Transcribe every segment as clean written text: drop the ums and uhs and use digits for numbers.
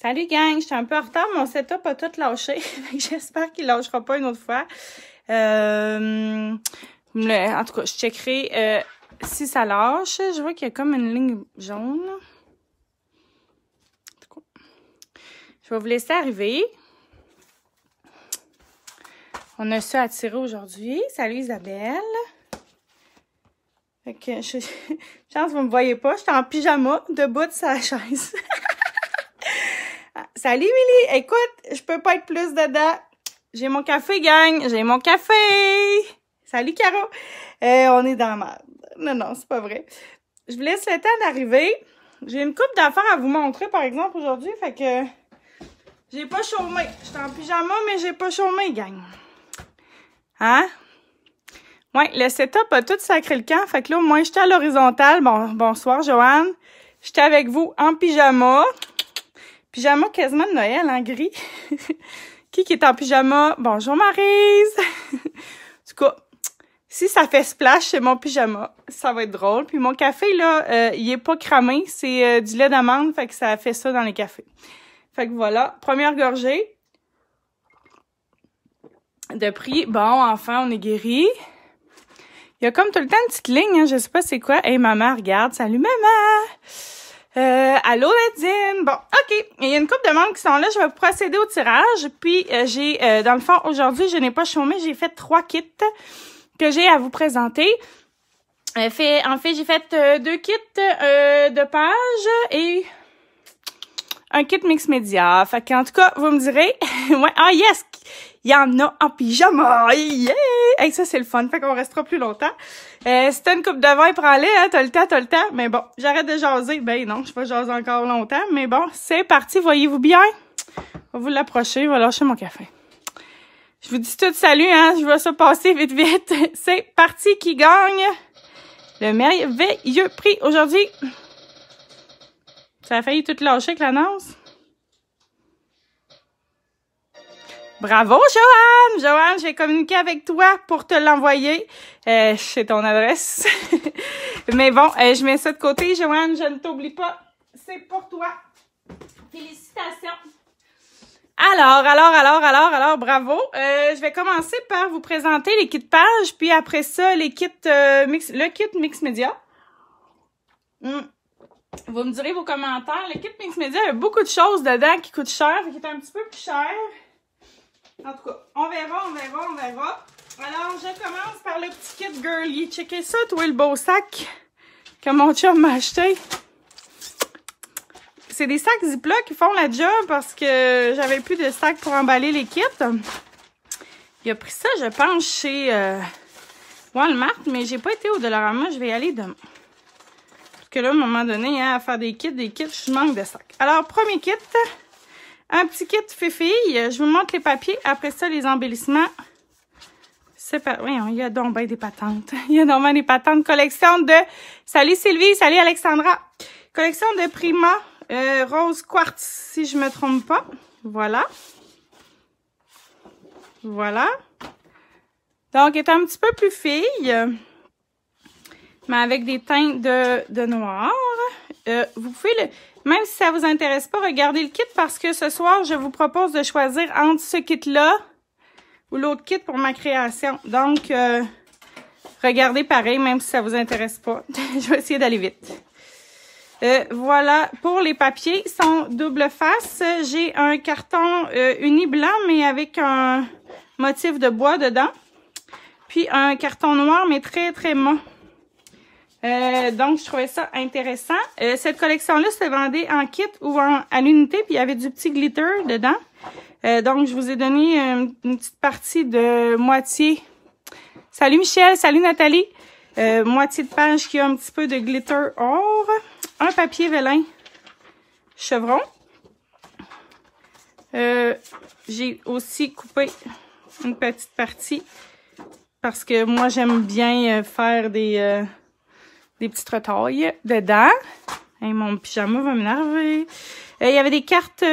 Salut gang, j'étais un peu en retard, mon setup a tout lâché. J'espère qu'il lâchera pas une autre fois. En tout cas, je checkerai si ça lâche. Je vois qu'il y a comme une ligne jaune. Je vais vous laisser arriver. On a ça à tirer aujourd'hui. Salut Isabelle. Fait que je pense que vous me voyez pas. J'étais en pyjama, debout de sa chaise. Salut Milly! Écoute, je peux pas être plus dedans. J'ai mon café, gang! J'ai mon café! Salut Caro! On est dans la merde. Non, c'est pas vrai. Je vous laisse le temps d'arriver. J'ai une couple d'affaires à vous montrer, par exemple, aujourd'hui. Fait que j'ai pas chômé. J'étais en pyjama, mais j'ai pas chômé, gang. Hein? Ouais, le setup a tout sacré le camp. Fait que là, au moins, j'étais à l'horizontale. Bon, bonsoir, Joanne. J'étais avec vous en pyjama. Pyjama quasiment de Noël, en gris. Qui est en pyjama? Bonjour, Maryse! En tout cas, si ça fait splash, c'est mon pyjama. Ça va être drôle. Puis mon café, là, il est pas cramé. C'est du lait d'amande, fait que ça fait ça dans les cafés. Fait que voilà, première gorgée. De prix. Bon, enfin, on est guéri. Il y a comme tout le temps une petite ligne, hein, je sais pas c'est quoi. Hey, maman, regarde. Salut, maman! Allô Nadine. Bon, OK. Il y a une couple de membres qui sont là. Je vais procéder au tirage. Puis, j'ai, dans le fond, aujourd'hui, je n'ai pas chômé. J'ai fait 3 kits que j'ai à vous présenter. En fait, j'ai fait 2 kits de page et un kit mix média. Fait qu'en tout cas, vous me direz, ouais, ah yes! Il y en a en pyjama! Yeah! Hey, ça, c'est le fun. Fait qu'on restera plus longtemps. Si t'as une coupe de vin, prends-les, hein. T'as le temps. Mais bon, j'arrête de jaser. Ben non, je vais jaser encore longtemps. Mais bon, c'est parti. Voyez-vous bien? On va vous l'approcher. Je vais lâcher mon café. Je vous dis tout salut, hein. Je vais ça passer vite. C'est parti qui gagne le merveilleux prix aujourd'hui. Ça a failli tout lâcher avec l'annonce. Bravo, Joanne! Joanne, je vais communiquer avec toi pour te l'envoyer. C'est ton adresse. Mais bon, je mets ça de côté, Joanne. Je ne t'oublie pas. C'est pour toi. Félicitations. Alors, bravo. Je vais commencer par vous présenter les kits pages, puis après ça, les kits le kit mix média. Vous me direz vos commentaires. Le kit mix média, il y a beaucoup de choses dedans qui coûtent cher, qui est un petit peu plus cher. En tout cas, on verra. Alors, je commence par le petit kit girly. Checkez ça, toi, le beau sac que mon chum m'a acheté. C'est des sacs Ziploc qui font la job parce que j'avais plus de sacs pour emballer les kits. Il a pris ça, je pense, chez Walmart, mais j'ai pas été au Dollarama. Je vais y aller demain. Parce que là, à un moment donné, hein, à faire des kits, je manque de sacs. Alors, premier kit. Un petit kit fifille. Je vous montre les papiers. Après ça, les embellissements. C'est pas... Oui, il y a donc bien des patentes. Il y a donc bien des patentes. Collection de... Salut Sylvie, salut Alexandra. Collection de Prima Rose Quartz, si je me trompe pas. Voilà. Donc, elle est un petit peu plus fille. Mais avec des teintes de noir. Vous pouvez le... Même si ça vous intéresse pas, regardez le kit parce que ce soir, je vous propose de choisir entre ce kit-là ou l'autre kit pour ma création. Donc, regardez pareil, même si ça vous intéresse pas. Je vais essayer d'aller vite. Voilà, pour les papiers, ils sont double face. J'ai un carton uni blanc, mais avec un motif de bois dedans. Puis un carton noir, mais très, très mat. Donc, je trouvais ça intéressant. Cette collection-là se vendait en kit ou à l'unité, puis il y avait du petit glitter dedans. Donc, je vous ai donné une petite partie de moitié. Salut Michel, salut Nathalie. Moitié de page qui a un petit peu de glitter or. Un papier vélin chevron. J'ai aussi coupé une petite partie parce que moi, j'aime bien faire des petites retailles dedans. Hey, mon pyjama va m'énerver. Il y avait des cartes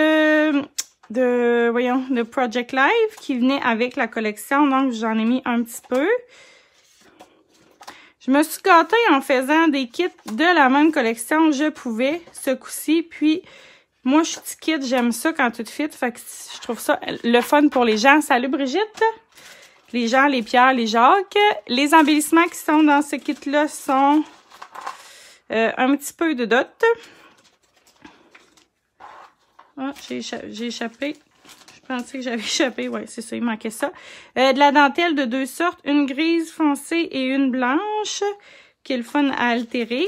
de Project Live qui venaient avec la collection. Donc, j'en ai mis un petit peu. Je me suis gâtée en faisant des kits de la même collection. Je pouvais ce coup-ci. Puis, Moi, je suis petit kid, j'aime ça quand tout fit. Fait que je trouve ça le fun pour les gens. Salut Brigitte! Les Jean, les Pierre, les Jacques. Les embellissements qui sont dans ce kit-là sont un petit peu de dot. Ah, j'ai échappé. Je pensais que j'avais échappé. Ouais, c'est ça, il manquait ça. De la dentelle de 2 sortes. Une grise foncée et une blanche, qui est le fun à altérer.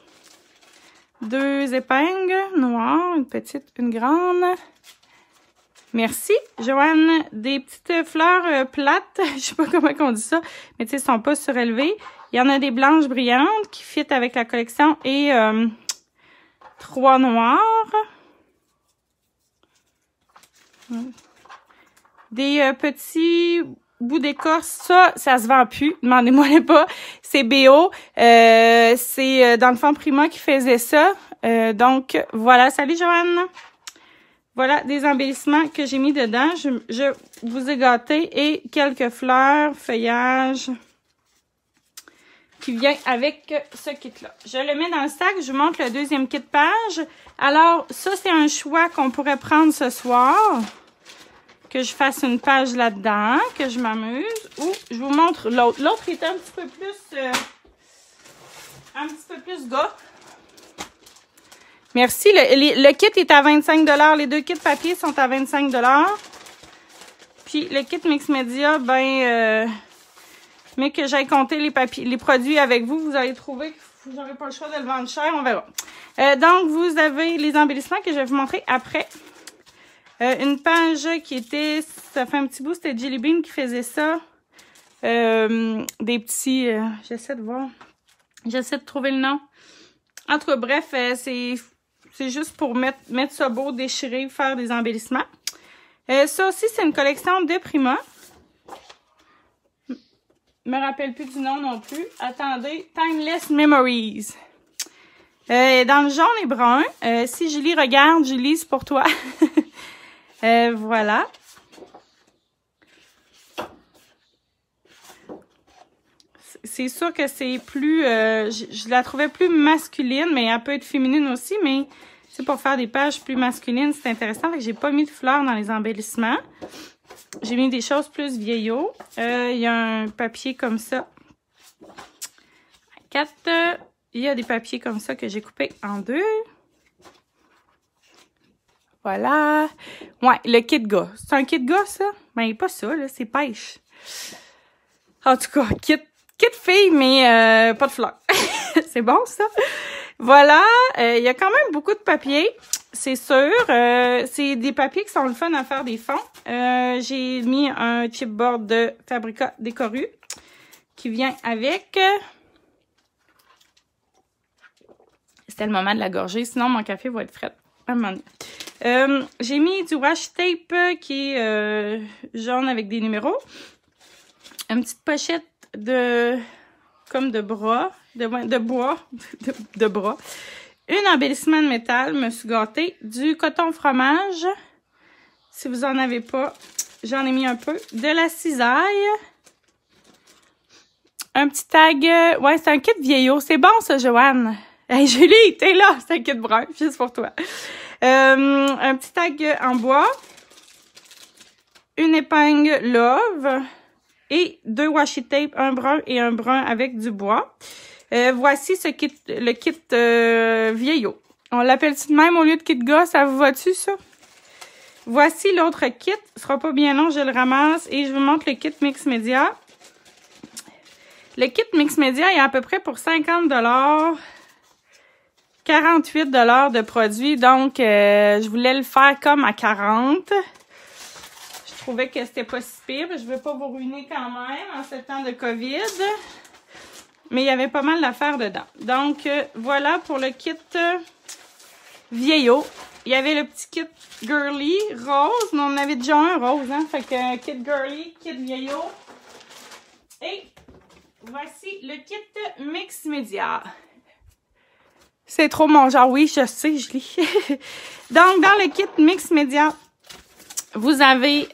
2 épingles noires, une petite, une grande. Merci, Joanne. Des petites fleurs plates, je sais pas comment on dit ça, mais tu sais, elles sont pas surélevées. Il y en a des blanches brillantes qui fit avec la collection et 3 noires. Des petits bouts d'écorce, ça se vend plus, demandez-moi les pas. C'est BO, c'est dans le fond Prima qui faisait ça. Donc voilà, salut Joanne. Voilà des embellissements que j'ai mis dedans. Je vous ai gâté et quelques fleurs, feuillages qui vient avec ce kit-là. Je le mets dans le sac, je vous montre le deuxième kit page. Alors, ça, c'est un choix qu'on pourrait prendre ce soir. Que je fasse une page là-dedans, que je m'amuse. Ou je vous montre l'autre. L'autre est un petit peu plus gars. Merci. Le kit est à 25 $. Les 2 kits papier sont à 25 $. Puis le kit Mix Media, mais que j'aille compter les produits avec vous, vous allez trouver que vous n'aurez pas le choix de le vendre cher, on verra. Donc, vous avez les embellissements que je vais vous montrer après. Une page qui était, ça fait un petit bout, c'était Jelly Bean qui faisait ça. Des petits, j'essaie de voir, j'essaie de trouver le nom. En tout cas, bref, c'est juste pour mettre ça beau, déchirer, faire des embellissements. Ça aussi, c'est une collection de Prima. Je me rappelle plus du nom non plus. Attendez, Timeless Memories. Dans le jaune et brun. Si Julie regarde, Julie, c'est pour toi. Voilà. C'est sûr que c'est plus... je la trouvais plus masculine, mais elle peut être féminine aussi, mais c'est pour faire des pages plus masculines, c'est intéressant. Fait que j'ai pas mis de fleurs dans les embellissements. J'ai mis des choses plus vieillots. Il y a un papier comme ça. 4. Il y a des papiers comme ça que j'ai coupés en 2. Voilà. Ouais, le kit gars. C'est un kit gars, ça? Ben, pas ça, là. C'est pêche. En tout cas, kit fille, mais pas de fleurs. C'est bon, ça? Voilà. Il y a quand même beaucoup de papier. C'est sûr. C'est des papiers qui sont le fun à faire des fonds. J'ai mis un chipboard de Fabrica Décoru qui vient avec. C'était le moment de la gorger, sinon mon café va être frais. À un moment donné. J'ai mis du washi tape qui est jaune avec des numéros. Une petite pochette de bras, de bras. Un embellissement de métal, me suis gâtée. Du coton fromage. Si vous en avez pas, j'en ai mis un peu. De la cisaille. Un petit tag. Ouais, c'est un kit vieillot. C'est bon, ça, Joanne. Hey, Julie, t'es là. C'est un kit brun, juste pour toi. Un petit tag en bois. Une épingle Love. Et 2 washi tape, un brun et un brun avec du bois. Voici le kit vieillot. On l'appelle-tu de même au lieu de kit gars? Ça vous va-tu, ça? Voici l'autre kit. Ce sera pas bien long, je le ramasse et je vous montre le kit Mix Media. Le kit Mix Media est à peu près pour 50 $. 48 $ de produits. Donc, je voulais le faire comme à 40. Je trouvais que c'était pas si pire. Je veux pas vous ruiner quand même en ce temps de COVID. Mais il y avait pas mal d'affaires dedans. Donc, voilà pour le kit vieillot. Il y avait le petit kit girly rose. Mais on en avait déjà un rose, hein. Fait que kit girly, kit vieillot. Et voici le kit Mix Media. C'est trop mon genre. Oui, je sais, je lis. Donc, dans le kit Mix Media, vous avez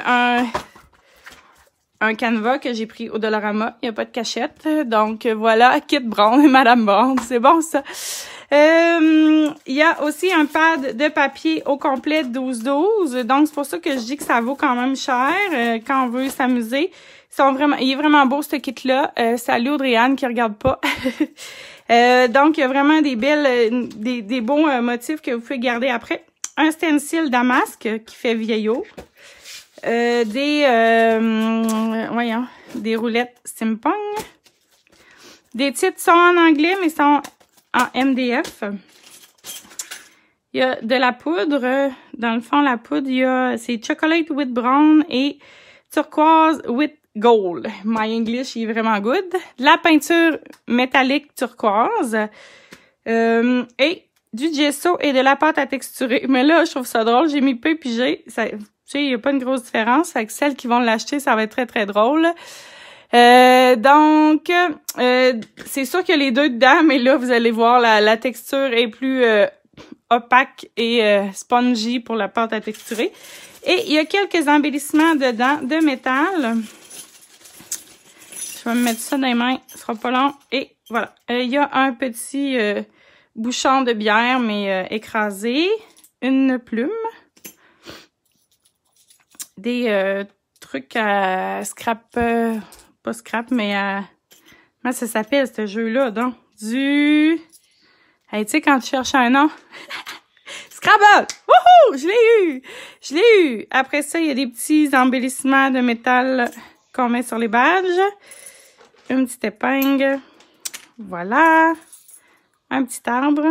un canevas que j'ai pris au Dollarama. Il n'y a pas de cachette. Donc, voilà, kit Brown et Madame Brown. C'est bon, ça. Il y a aussi un pad de papier au complet 12-12. Donc, c'est pour ça que je dis que ça vaut quand même cher quand on veut s'amuser. Il est vraiment beau, ce kit-là. Salut Audrey-Anne qui regarde pas. Donc, il y a vraiment des belles, des beaux motifs que vous pouvez garder après. Un stencil damasque qui fait vieillot. Des roulettes Simpong. Des titres sont en anglais, mais sont en MDF. Il y a de la poudre. Dans le fond, la poudre, c'est chocolate with brown et turquoise with gold. My English est vraiment good. De la peinture métallique turquoise. Et du gesso et de la pâte à texturer. Mais là, je trouve ça drôle. J'ai mis P puis G. Il n'y a pas une grosse différence. Fait que celles qui vont l'acheter, ça va être très, très drôle. Donc, c'est sûr qu'il y a les deux dedans, mais là, vous allez voir, la texture est plus opaque et spongy pour la pâte à texturer. Et il y a quelques embellissements dedans de métal. Je vais me mettre ça dans les mains, ce sera pas long. Et voilà, il y a un petit bouchon de bière, mais écrasé. Une plume. Des trucs à scrap... pas scrap, mais comment ça s'appelle, ce jeu-là, donc? Hey, tu sais, quand tu cherches un nom... Scrabble! Wouhou! Je l'ai eu! Je l'ai eu! Après ça, il y a des petits embellissements de métal qu'on met sur les badges. Une petite épingle. Voilà. Un petit arbre.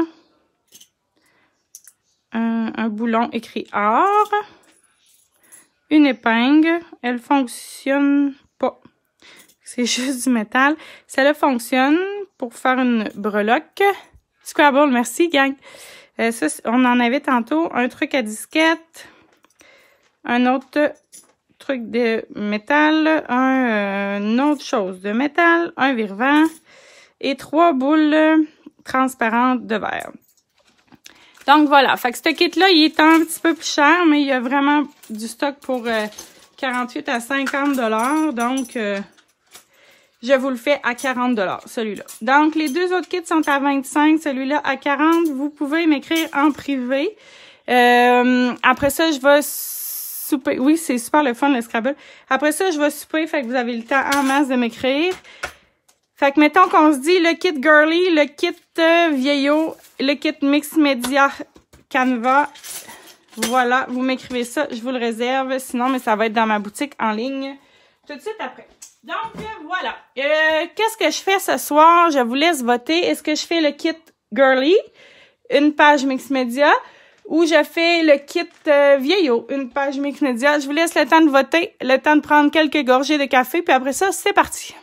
Un boulon écrit or. Une épingle. Elle fonctionne pas. C'est juste du métal. Celle-là fonctionne pour faire une breloque. Scrabble, merci, gang. Ça, on en avait tantôt. Un truc à disquette. Un autre truc de métal. Une autre chose de métal. Un vire-vent. Et 3 boules transparentes de verre. Donc, voilà. Fait que ce kit-là, il est un petit peu plus cher, mais il y a vraiment du stock pour 48 à 50 $. Donc, je vous le fais à 40 $, celui-là. Donc, les deux autres kits sont à 25, celui-là à 40. Vous pouvez m'écrire en privé. Après ça, je vais souper. Oui, c'est super le fun, le Scrabble. Après ça, je vais souper, fait que vous avez le temps en masse de m'écrire. Fait que mettons qu'on se dit le kit girly, le kit vieillot, le kit mix média Canva. Voilà, vous m'écrivez ça, je vous le réserve. Sinon, mais ça va être dans ma boutique en ligne tout de suite après. Donc, voilà. Qu'est-ce que je fais ce soir? Je vous laisse voter. Est-ce que je fais le kit girly, une page mix média, ou je fais le kit vieillot, une page mix média? Je vous laisse le temps de voter, le temps de prendre quelques gorgées de café, puis après ça, c'est parti.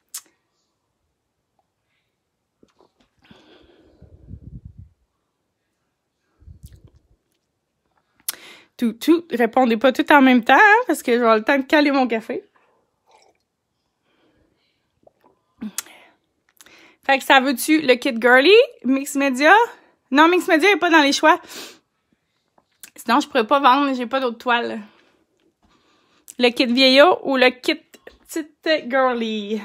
Répondez pas tout en même temps, hein, parce que j'aurai le temps de caler mon café. Fait que ça veut-tu le kit girly, mix média? Non, mix média n'est pas dans les choix. Sinon, je pourrais pas vendre, j'ai pas d'autre toile. Le kit vieillot ou le kit petite girly?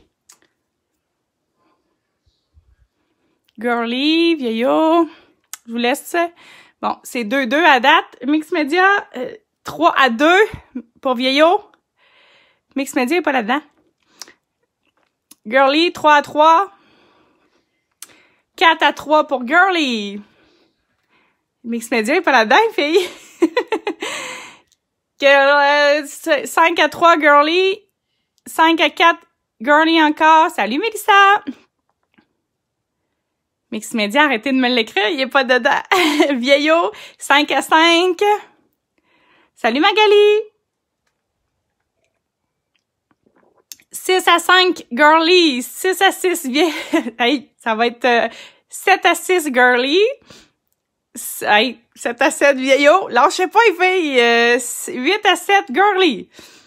Girly, vieillot. Je vous laisse. Bon, c'est 2-2 à date. Mix média, 3-2 pour vieillot. Mix média n'est pas là-dedans. Girly, 3-3. 4-3 pour girly. Mix média n'est pas là-dedans, fille. 5-3 girly. 5-4 girly encore. Salut, Mélissa. Mix média, arrêtez de me l'écrire, il est pas dedans. Vieillot, 5-5. Salut, Magali. 6-5, girly. 6-6, vieille. Hey, ça va être 7-6, girly. Hey, 7-7, vieillot. Lâchez pas, les filles. 8-7, girly.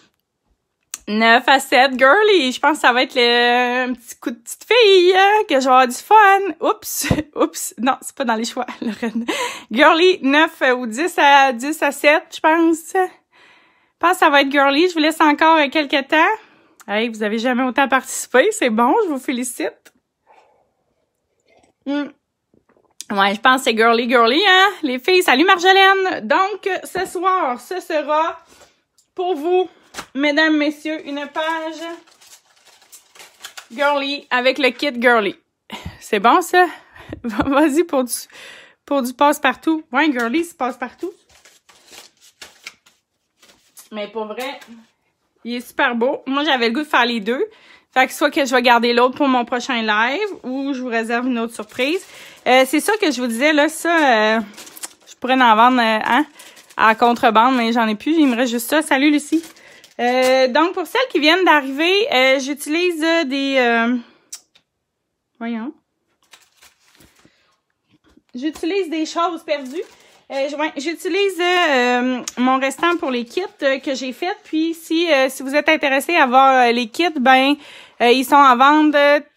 9-7, girly. Je pense que ça va être un petit coup de petite fille, que je vais avoir du fun. Oups. Oups. Non, c'est pas dans les choix, Lorraine. Girly, 9 ou 10 à 7, je pense. Je pense que ça va être girly. Je vous laisse encore quelques temps. Hey, vous avez jamais autant participé. C'est bon, je vous félicite. Ouais, je pense que c'est girly, hein, les filles. Salut Marjolaine! Donc, ce soir, ce sera pour vous, mesdames, messieurs, une page girly avec le kit girly. C'est bon, ça? Vas-y pour du passe-partout. Ouais, girly, c'est passe-partout. Mais pour vrai, il est super beau. Moi, j'avais le goût de faire les deux. Fait que soit que je vais garder l'autre pour mon prochain live ou je vous réserve une autre surprise. C'est ça que je vous disais, là, ça, je pourrais en vendre à contrebande, mais j'en ai plus. Il me reste juste ça. Salut, Lucie. Donc, pour celles qui viennent d'arriver, j'utilise des... voyons. J'utilise des choses perdues. J'utilise mon restant pour les kits que j'ai fait. Puis, si vous êtes intéressé à voir les kits, ben ils sont en vente,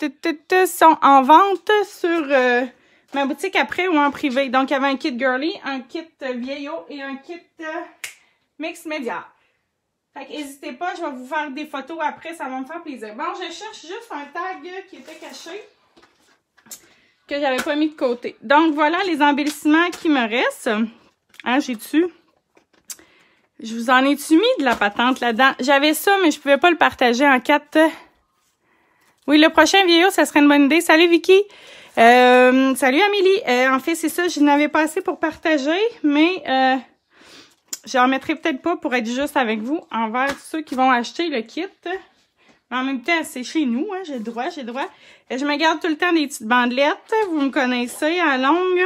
sur ma boutique après ou en privé. Donc, il y avait un kit girly, un kit vieillot et un kit mix média. Fait que n'hésitez pas, je vais vous faire des photos après, ça va me faire plaisir. Bon, je cherche juste un tag qui était caché, que j'avais pas mis de côté. Donc, voilà les embellissements qui me restent. Hein, j'ai-tu? Je vous en ai-tu mis de la patente là-dedans? J'avais ça, mais je pouvais pas le partager en 4. Oui, le prochain vidéo, ça serait une bonne idée. Salut, Vicky! Salut, Amélie! En fait, c'est ça, je n'avais pas assez pour partager, mais j'en mettrai peut-être pas pour être juste avec vous envers ceux qui vont acheter le kit. Mais en même temps, c'est chez nous, hein, j'ai le droit. Je me garde tout le temps des petites bandelettes. Vous me connaissez, à longue.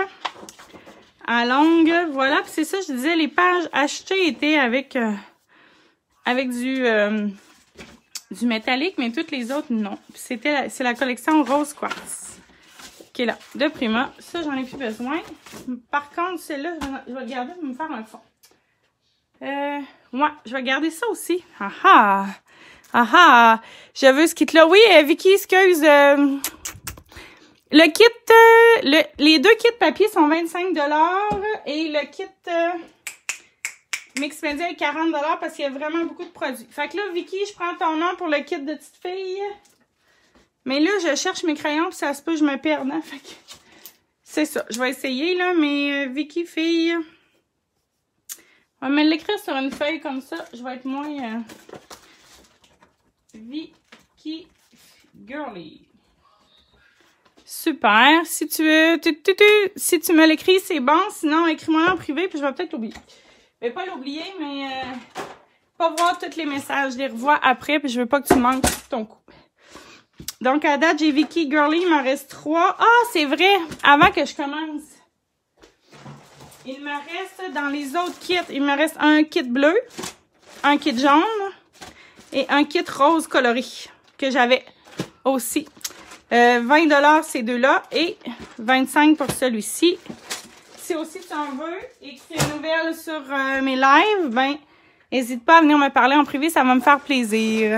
Voilà. Puis c'est ça, je disais, les pages achetées étaient avec du métallique, mais toutes les autres, non. C'est la collection Rose Quartz qui est là, de Prima. Ça, j'en ai plus besoin. Par contre, celle-là, je vais le garder pour me faire un fond. Ouais, je vais garder ça aussi. Je veux ce kit-là. Oui, Vicky, excuse. Le kit, les deux kits papier sont 25 $ et le kit Mix Media est 40 $ parce qu'il y a vraiment beaucoup de produits. Fait que là, Vicky, je prends ton nom pour le kit de petite fille. Mais là, je cherche mes crayons puis ça se peut que je me perde. Hein? Fait que c'est ça. Je vais essayer, là, mais Vicky, fille... On va me l'écrire sur une feuille comme ça. Je vais être moins... Vicky Girly. Super. Si tu veux... Si tu me l'écris, c'est bon. Sinon, écris-moi en privé, puis je vais peut-être l'oublier. Je vais pas l'oublier, mais... pas voir tous les messages. Je les revois après, puis je veux pas que tu manques ton coup. Donc, à date, j'ai Vicky Girly. Il m'en reste 3. Ah, c'est vrai! Avant que je commence... Il me reste, dans les autres kits, il me reste un kit bleu, un kit jaune et un kit rose coloré que j'avais aussi. 20 $ ces deux-là et 25 pour celui-ci. Si aussi tu en veux et que tu as une nouvelle sur mes lives, ben, n'hésite pas à venir me parler en privé, ça va me faire plaisir.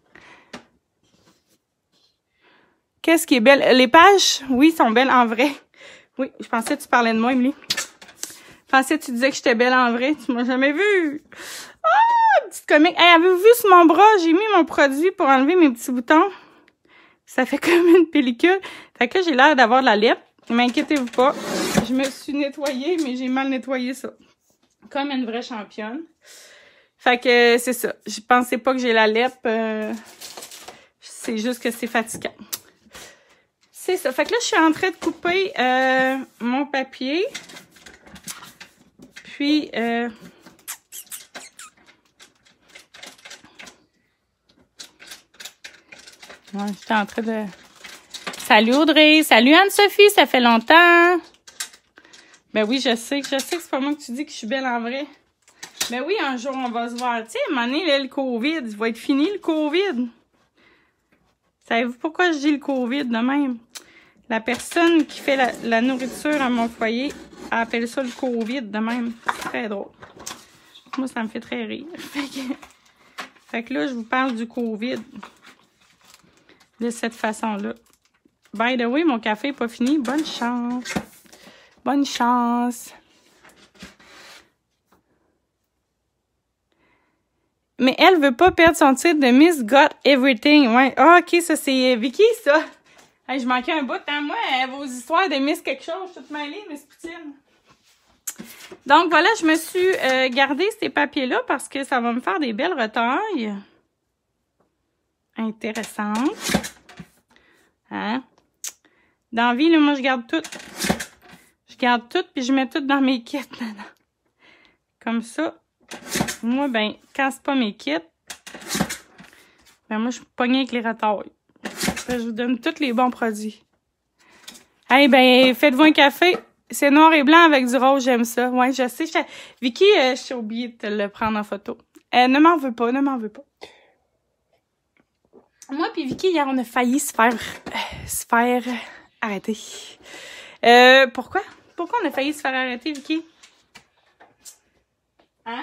Qu'est-ce qui est belle? Les pages, oui, sont belles en vrai. Oui, je pensais que tu parlais de moi, Émilie. Je pensais que tu disais que j'étais belle en vrai. Tu m'as jamais vue. Ah! Petite comique. Hey, avez-vous vu sur mon bras? J'ai mis mon produit pour enlever mes petits boutons. Ça fait comme une pellicule. Fait que là, j'ai l'air d'avoir de la lèpre. Mais inquiétez-vous pas. Je me suis nettoyée, mais j'ai mal nettoyé ça. Comme une vraie championne. Fait que c'est ça. Je pensais pas que j'ai la lèpre. C'est juste que c'est fatigant. C'est ça. Fait que là, je suis en train de couper mon papier. Puis, ouais, j'étais en train de... Salut Audrey! Salut Anne-Sophie! Ça fait longtemps! Ben oui, je sais que c'est pas moi que tu dis que je suis belle en vrai. Ben oui, un jour, on va se voir. Tu sais, à un moment donné, là, le COVID, il va être fini, le COVID. Savez-vous pourquoi je dis le COVID de même? La personne qui fait la nourriture à mon foyer appelle ça le COVID de même. C'est très drôle. Moi, ça me fait très rire. Fait que là, je vous parle du COVID. De cette façon-là. By the way, mon café n'est pas fini. Bonne chance. Bonne chance. Mais elle veut pas perdre son titre de Miss Got Everything. Ouais. Ah, OK, ça, c'est Vicky, ça. Hey, je manquais un bout, hein, moi, vos histoires de Miss quelque chose, je suis toute mêlée, Miss Poutine. Donc, voilà, je me suis gardé ces papiers-là parce que ça va me faire des belles retailles. Intéressantes. Hein? Dans la vie, là, moi, je garde tout. Je garde tout, puis je mets tout dans mes kits maintenant. Comme ça. Moi, ben, quand c'est pas mes kits, ben, moi, je suis pognée avec les retailles. Je vous donne tous les bons produits. Hey, ben, faites-vous un café. C'est noir et blanc avec du rose, j'aime ça. Ouais, je sais. Vicky, j'ai oublié de te le prendre en photo. Ne m'en veux pas, ne m'en veux pas. Moi puis Vicky, hier, on a failli se faire arrêter. Pourquoi? Pourquoi on a failli se faire arrêter, Vicky? Hein?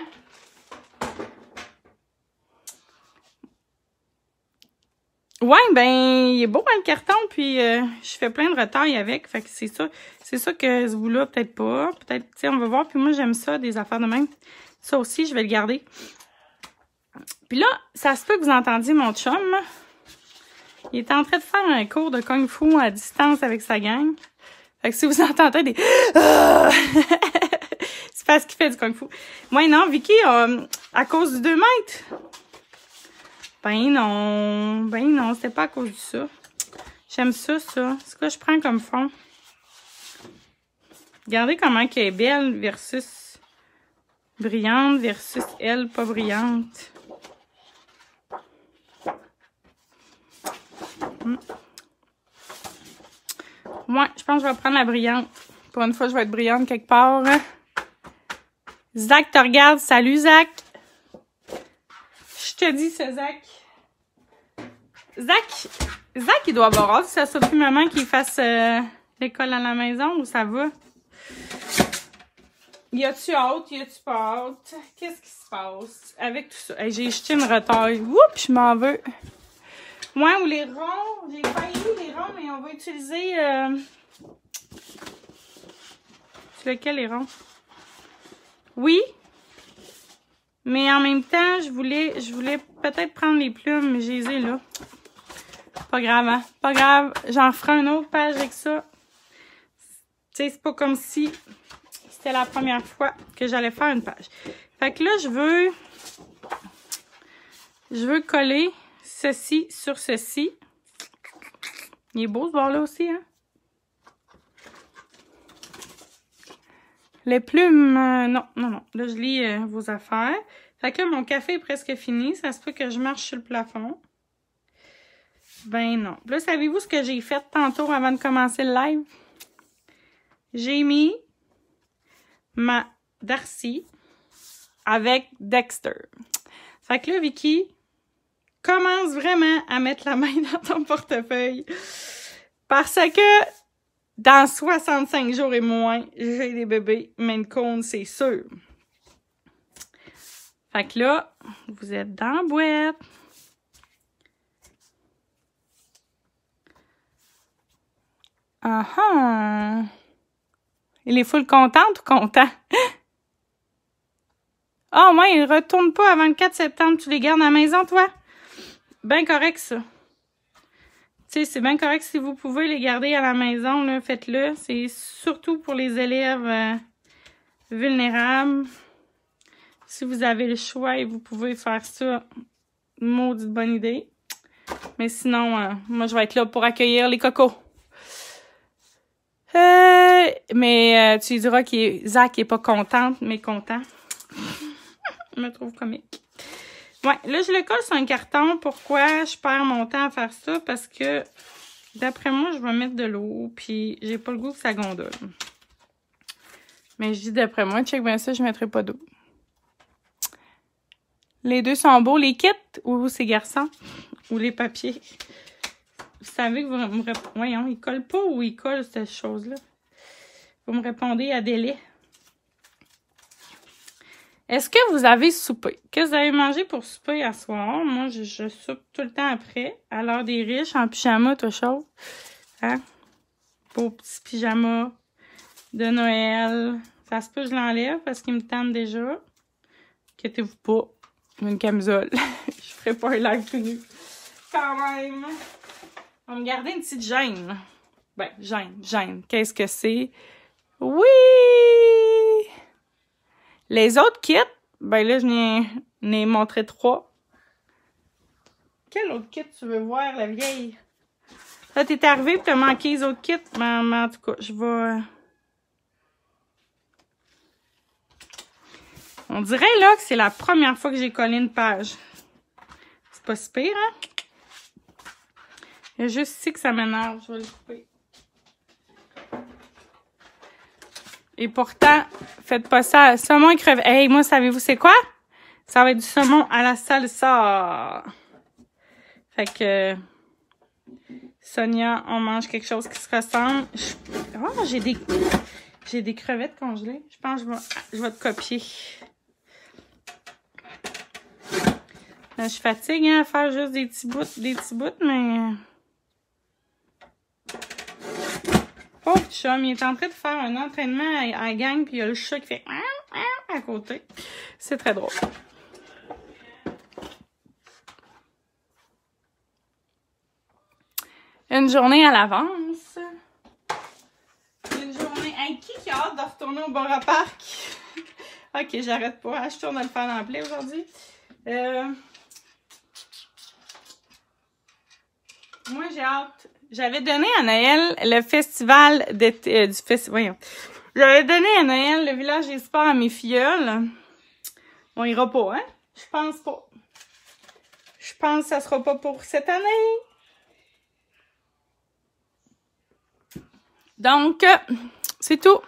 Ouais, ben, il est beau hein, le carton, puis je fais plein de retailles avec, fait que c'est ça que ce bout-là, peut-être pas, peut-être, tu sais, on va voir, puis moi, j'aime ça, des affaires de même. Ça aussi, je vais le garder. Puis là, ça se peut que vous entendiez mon chum, il est en train de faire un cours de Kung Fu à distance avec sa gang. Fait que si vous entendez des... c'est parce qu'il fait du Kung Fu. Moi, non, Vicky, à cause du 2 mètres... Ben non, c'était pas à cause de ça. J'aime ça. C'est quoi je prends comme fond? Regardez comment elle est belle versus brillante versus elle pas brillante. Moi, je pense que je vais prendre la brillante. Pour une fois, je vais être brillante quelque part. Zach te regarde. Salut, Zach. Je te dis, c'est Zach. Zach, il doit avoir hâte. Ça soit plus maman qu'il fasse l'école à la maison ou ça va? Y a-tu hâte? Y a-tu pas hâte? Qu'est-ce qui se passe avec tout ça? Hey, j'ai jeté une retaille. Oups, je m'en veux. Ouais, ou les ronds. J'ai failli les ronds, mais on va utiliser... C'est lequel les ronds? Oui. Mais en même temps, je voulais peut-être prendre les plumes, mais je les ai là. Pas grave, hein? Pas grave. J'en ferai une autre page avec ça. Tu sais, c'est pas comme si c'était la première fois que j'allais faire une page. Fait que là, je veux coller ceci sur ceci. Il est beau ce bord-là aussi, hein? Les plumes, non. Là, je lis vos affaires. Fait que là, mon café est presque fini. Ça se peut que je marche sur le plafond. Ben non. Là, savez-vous ce que j'ai fait tantôt avant de commencer le live? J'ai mis ma Darcy avec Dexter. Fait que là, Vicky, commence vraiment à mettre la main dans ton portefeuille. Parce que dans 65 jours et moins, j'ai des bébés Maine Coon, c'est sûr. Fait que là, vous êtes dans la boîte. Il est full contente ou content? Ah, moi, il retourne pas avant le 4 septembre. Tu les gardes à la maison, toi? Ben correct, ça. Tu sais, c'est bien correct si vous pouvez les garder à la maison, là, faites-le. C'est surtout pour les élèves vulnérables. Si vous avez le choix et vous pouvez faire ça, maudite bonne idée. Mais sinon, moi, je vais être là pour accueillir les cocos. Mais tu diras que Zach est pas contente, mais content. Je me trouve comique. Ouais, là, je le colle sur un carton. Pourquoi je perds mon temps à faire ça? Parce que, d'après moi, je vais mettre de l'eau, puis j'ai pas le goût que ça gondole. Mais je dis d'après moi, check bien ça, je mettrai pas d'eau. Les deux sont beaux. Les kits ou ces garçons? Ou les papiers? Vous savez que vous me répondez... Voyons, ils collent pas ou ils collent cette chose-là? Vous me répondez à délai. Est-ce que vous avez soupé? Qu'est-ce que vous avez mangé pour souper à soir? Moi, je soupe tout le temps après. À l'heure des riches, en pyjama, tout chose. Hein? Beau petit pyjama de Noël. Ça se peut que je l'enlève parce qu'il me tente déjà. Inquiétez-vous pas. Une camisole. Je ferai pas un live tout nu. Quand même. On va me garder une petite gêne. Ben, gêne. Qu'est-ce que c'est? Oui! Les autres kits, ben là, je n'ai montré 3. Quel autre kit tu veux voir, la vieille? Là, t'es arrivé et t'as manqué les autres kits. Mais en tout cas, je vais... On dirait, là, que c'est la première fois que j'ai collé une page. C'est pas si pire, hein? Il y a juste ici que ça m'énerve. Je vais le couper. Et pourtant, faites pas ça. Saumon et crevettes. Hey, moi, savez-vous c'est quoi? Ça va être du saumon à la salsa. Fait que... Sonia, on mange quelque chose qui se ressemble. Oh, j'ai des crevettes congelées. Je pense que je vais te copier. Là, je fatigue hein, à faire juste des petits bouts, mais... Pauvre chum, il est en train de faire un entraînement à la gang, puis il y a le chat qui fait à côté. C'est très drôle. Une journée à l'avance. Une journée... Hey, qui a hâte de retourner au bar à parc? Ok, j'arrête pas. Je tourne à le faire en plein aujourd'hui. Moi, j'ai hâte. J'avais donné à Noël le festival d'été... voyons. J'avais donné à Noël le village des sports à mes filleuls. On ira pas, hein? Je pense pas. Je pense que ça sera pas pour cette année. Donc, c'est tout.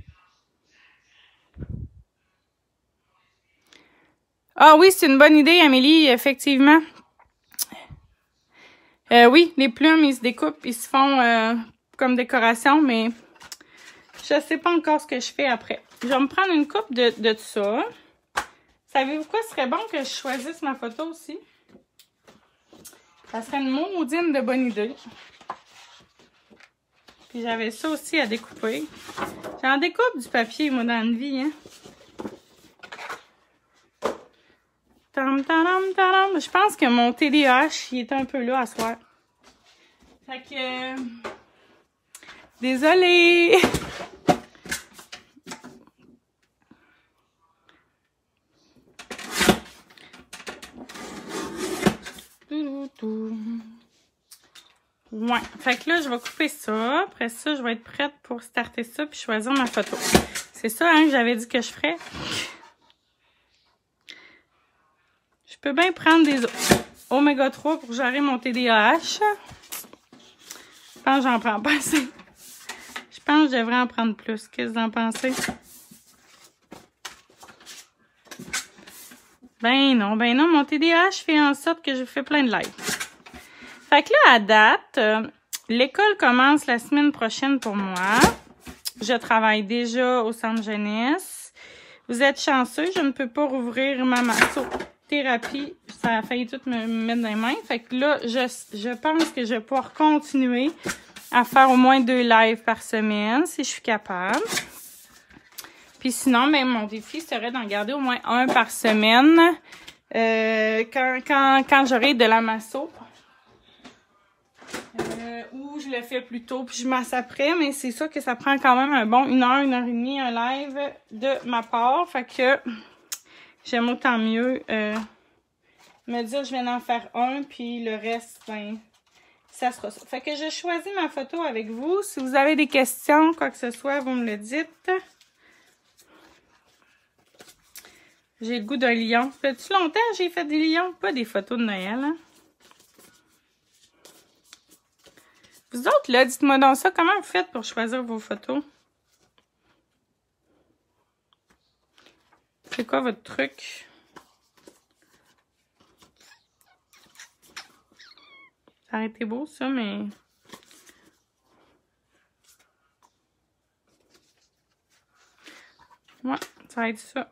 Ah oui, c'est une bonne idée, Amélie, effectivement. Oui, les plumes, ils se découpent, ils se font comme décoration, mais je sais pas encore ce que je fais après. Je vais me prendre une coupe de ça. Savez-vous quoi? Ce serait bon que je choisisse ma photo aussi. Ça serait une maudine de bonne idée. Puis j'avais ça aussi à découper. J'en découpe du papier, moi, dans la vie, hein. Tam, tam, tam. Je pense que mon TDAH, il est un peu là à soir. Fait que... Désolée! Ouais. Fait que là, je vais couper ça. Après ça, je vais être prête pour starter ça puis choisir ma photo. C'est ça, hein, que j'avais dit que je ferais. Je peux bien prendre des oméga 3 pour gérer mon TDAH. Je pense que j'en prends pas assez. Je pense que je devrais en prendre plus. Qu'est-ce que vous en pensez? Ben non, mon TDAH fait en sorte que je fais plein de lives. Fait que là, à date, l'école commence la semaine prochaine pour moi. Je travaille déjà au centre jeunesse. Vous êtes chanceux, je ne peux pas rouvrir ma massothérapie. Ça a failli tout me mettre dans les mains. Fait que là, je pense que je vais pouvoir continuer à faire au moins 2 lives par semaine, si je suis capable. Puis sinon, ben, mon défi serait d'en garder au moins 1 par semaine quand j'aurai de la masso. Ou je le fais plus tôt, puis je masse après, mais c'est ça que ça prend quand même un bon 1 heure, 1 heure et demie, un live de ma part. Fait que j'aime autant mieux me dire je vais en faire un, puis le reste, ben, ça sera ça. Fait que je choisis ma photo avec vous. Si vous avez des questions, quoi que ce soit, vous me le dites. J'ai le goût d'un lion. Ça fait-tu longtemps que j'ai fait des lions? Pas des photos de Noël, hein? Vous autres, là, dites-moi donc ça. Comment vous faites pour choisir vos photos? C'est quoi votre truc? Ça aurait été beau, ça, mais... Ouais, ça va être ça.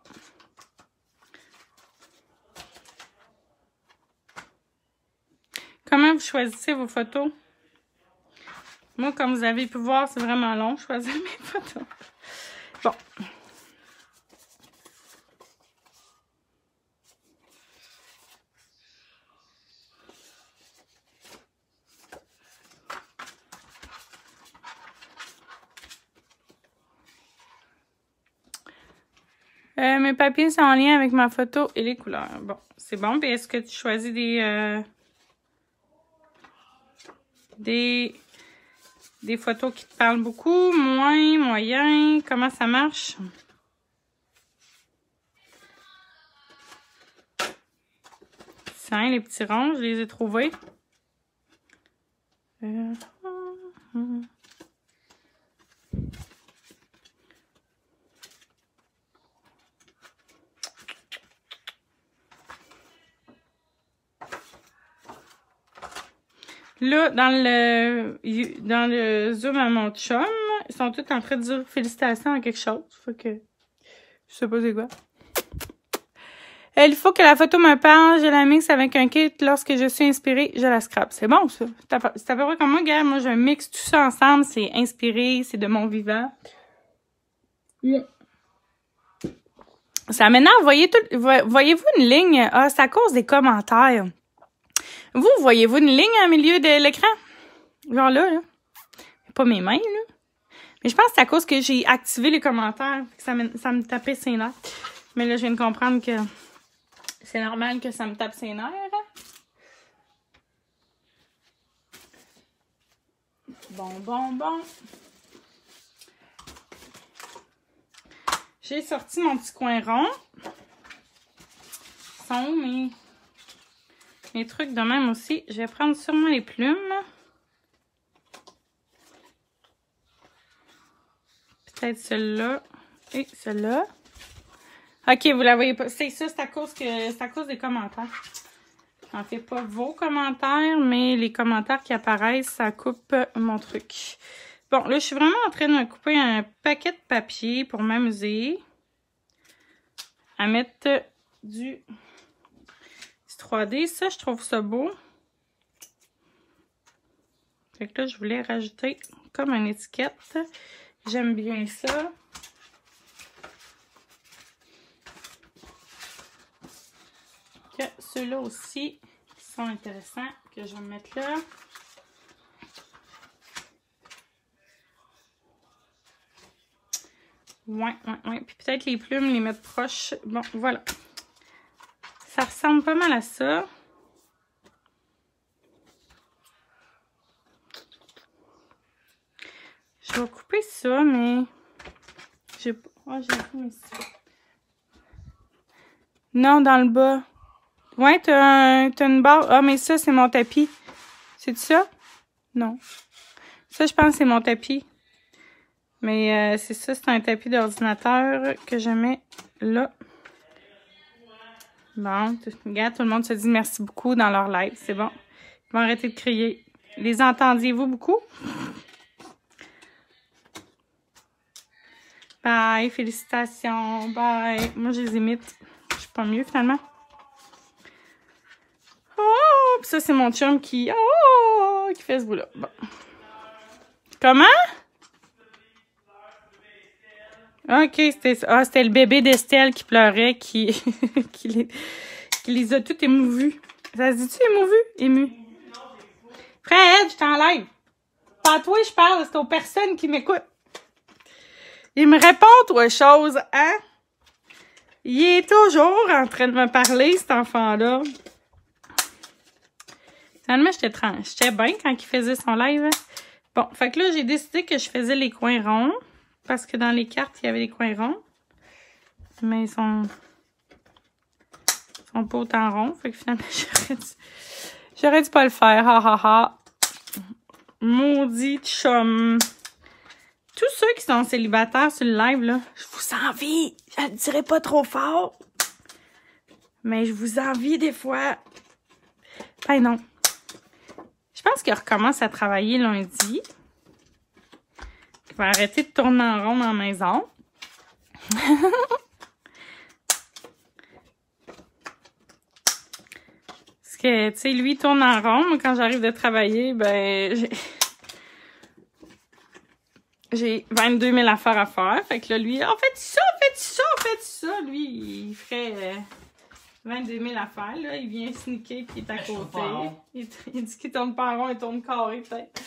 Comment vous choisissez vos photos? Moi, comme vous avez pu voir, c'est vraiment long, choisir mes photos. Bon. Mes papiers sont en lien avec ma photo et les couleurs. Bon, c'est bon. Puis est-ce que tu choisis des photos qui te parlent beaucoup, moins, moyen? Comment ça marche? Tiens, les petits ronds, je les ai trouvés. Là, dans le Zoom à mon chum, ils sont tous en train de dire félicitations à quelque chose. Faut que je sais pas c'est quoi. Il faut que la photo me parle, je la mixe avec un kit. Lorsque je suis inspirée, je la scrape. C'est bon, ça. C'est à peu près comme moi, gars. Moi, je mixe tout ça ensemble. C'est inspiré, c'est de mon vivant. Yeah. Ça m'énerve. Voyez-vous une ligne? Ah, c'est à cause des commentaires. Vous, voyez-vous une ligne au milieu de l'écran? Genre là. Pas mes mains, là. Mais je pense que c'est à cause que j'ai activé les commentaires. Que ça me tapait ses nerfs. Mais là, je viens de comprendre que c'est normal que ça me tape ses nerfs. Bon. J'ai sorti mon petit coin rond. Sont où mes trucs de même aussi? Je vais prendre sûrement les plumes. Peut-être celle-là et celle-là. Ok, vous la voyez pas. C'est ça, c'est à cause des commentaires. En fait, pas vos commentaires, mais les commentaires qui apparaissent, ça coupe mon truc. Bon, là, je suis vraiment en train de couper un paquet de papier pour m'amuser à mettre du 3D. Ça, je trouve ça beau. Fait que là, je voulais rajouter comme une étiquette. J'aime bien ça. Que ceux-là aussi sont intéressants, que je vais me mettre là. Ouais. Puis peut-être les plumes, les mettre proches. Bon, voilà. Ça ressemble pas mal à ça. Je vais couper ça, mais j'ai pas. Oh, j'ai pas mis ça. Non, dans le bas. Ouais, t'as une barre. Ah, mais ça, c'est mon tapis. C'est ça? Non. Ça, je pense que c'est mon tapis. Mais c'est ça, c'est un tapis d'ordinateur que je mets là. Bon, regarde, tout le monde se dit merci beaucoup dans leur live. C'est bon. Ils vont arrêter de crier. Les entendiez-vous beaucoup? Bye, félicitations. Bye. Moi, je les imite. Je suis pas mieux, finalement. Oh! Puis ça, c'est mon chum qui fait ce bout-là. Bon. Comment? OK, c'était le bébé d'Estelle qui pleurait, qui les a toutes émouvues. Ça se dit-tu émouvu? Ému. Fred, je t'enlève. Pas à toi, je parle, c'est aux personnes qui m'écoutent. Il me répond aux choses, hein? Il est toujours en train de me parler, cet enfant-là. Finalement, j'étais bien quand il faisait son live. Bon, fait que là, j'ai décidé que je faisais les coins ronds. Parce que dans les cartes, il y avait des coins ronds. Mais ils sont pas autant ronds. Fait que finalement, j'aurais dû pas le faire. Ha. Maudit chum. Tous ceux qui sont célibataires sur le live, là, je vous envie. Je le dirai pas trop fort. Mais je vous envie des fois. Ben non. Je pense qu'il recommence à travailler lundi. Il va arrêter de tourner en rond dans la maison. Parce que, tu sais, lui, il tourne en rond. Moi, quand j'arrive de travailler, ben, j'ai 22 000 affaires à faire. Fait que là, lui, faites ça. Lui, il ferait 22 000 affaires. Là, il vient sneaker puis il est à côté. Il dit qu'il tourne pas en rond, il tourne carré, peut-être.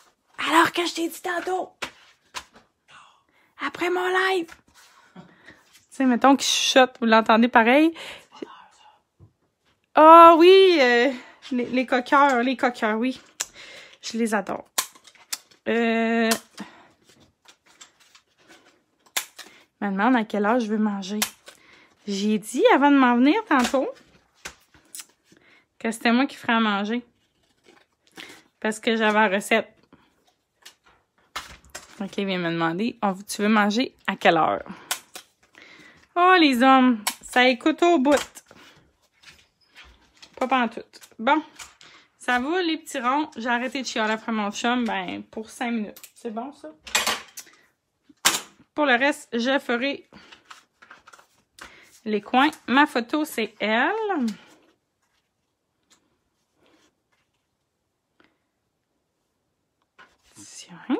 Alors que je t'ai dit tantôt. Après mon live. sais, mettons qu'il chuchote, vous l'entendez pareil. Ah oui, les coqueurs, oui. Je les adore. Je me demande à quelle heure je veux manger. J'ai dit avant de m'en venir tantôt que c'était moi qui ferais à manger. Parce que j'avais la recette. OK, il vient me demander, tu veux manger à quelle heure? Oh, les hommes, ça écoute au bout. Pas pantoute. Bon, ça va, les petits ronds. J'ai arrêté de chialer après mon chum, ben, pour 5 minutes. C'est bon, ça? Pour le reste, je ferai les coins. Ma photo, c'est elle. Tiens.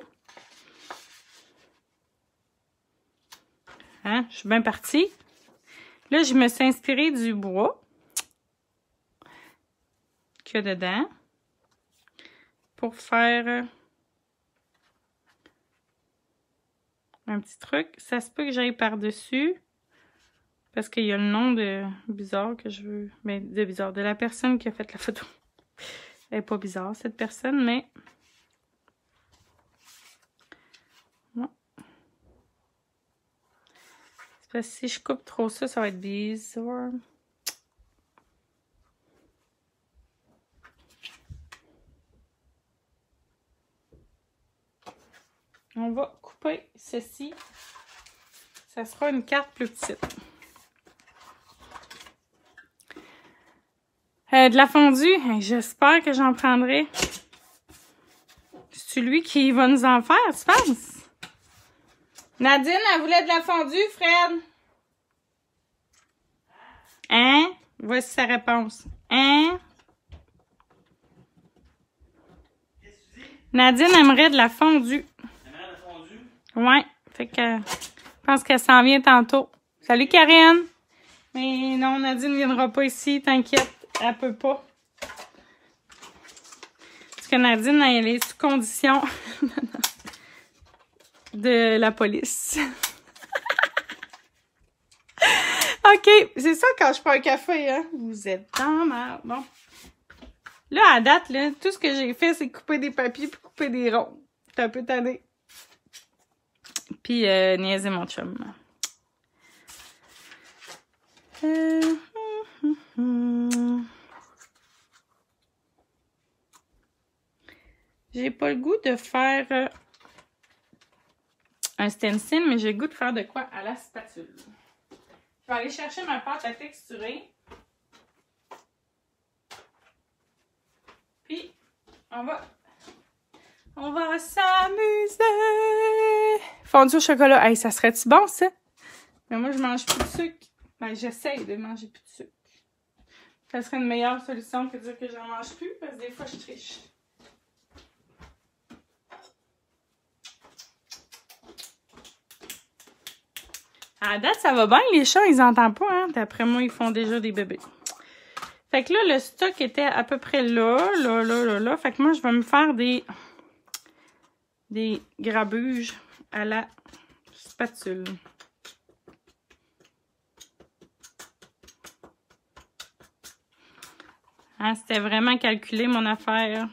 Hein? Je suis bien partie. Là, je me suis inspirée du bois qu'il y a dedans pour faire un petit truc. Ça se peut que j'aille par-dessus parce qu'il y a le nom de bizarre que je veux. Mais de bizarre, de la personne qui a fait la photo. Elle n'est pas bizarre, cette personne, mais... Ouais. C'est parce que si je coupe trop ça, ça va être bizarre. On va couper ceci. Ça sera une carte plus petite. De la fondue, j'espère que j'en prendrai. C'est lui qui va nous en faire, tu penses? Nadine, elle voulait de la fondue, Fred. Hein? Voici sa réponse. Hein? Nadine aimerait de la fondue. Aimerait de la fondue? Ouais. Fait que je pense qu'elle s'en vient tantôt. Salut, Karine. Mais non, Nadine ne viendra pas ici, t'inquiète. Elle peut pas. Parce que Nadine, elle est sous condition de la police. OK, c'est ça quand je prends un café, hein. Vous êtes dans ma... Bon. Là, à date, là, tout ce que j'ai fait, c'est couper des papiers puis couper des ronds. C'est un peu tanné. Puis niaiser mon chum. J'ai pas le goût de faire un stencil, mais j'ai le goût de faire de quoi à la spatule. Je vais aller chercher ma pâte à texturer. Puis, on va s'amuser. Fondue au chocolat. Hey, ça serait-tu bon, ça? Mais moi, je mange plus de sucre. Ben, j'essaye de manger plus de sucre. Ça serait une meilleure solution que de dire que j'en mange plus, parce que des fois, je triche. À la date, ça va bien. Les chats, ils n'entendent pas, hein. D'après moi, ils font déjà des bébés. Fait que là, le stock était à peu près là. Fait que moi, je vais me faire des grabuges à la spatule. Hein, c'était vraiment calculé, mon affaire.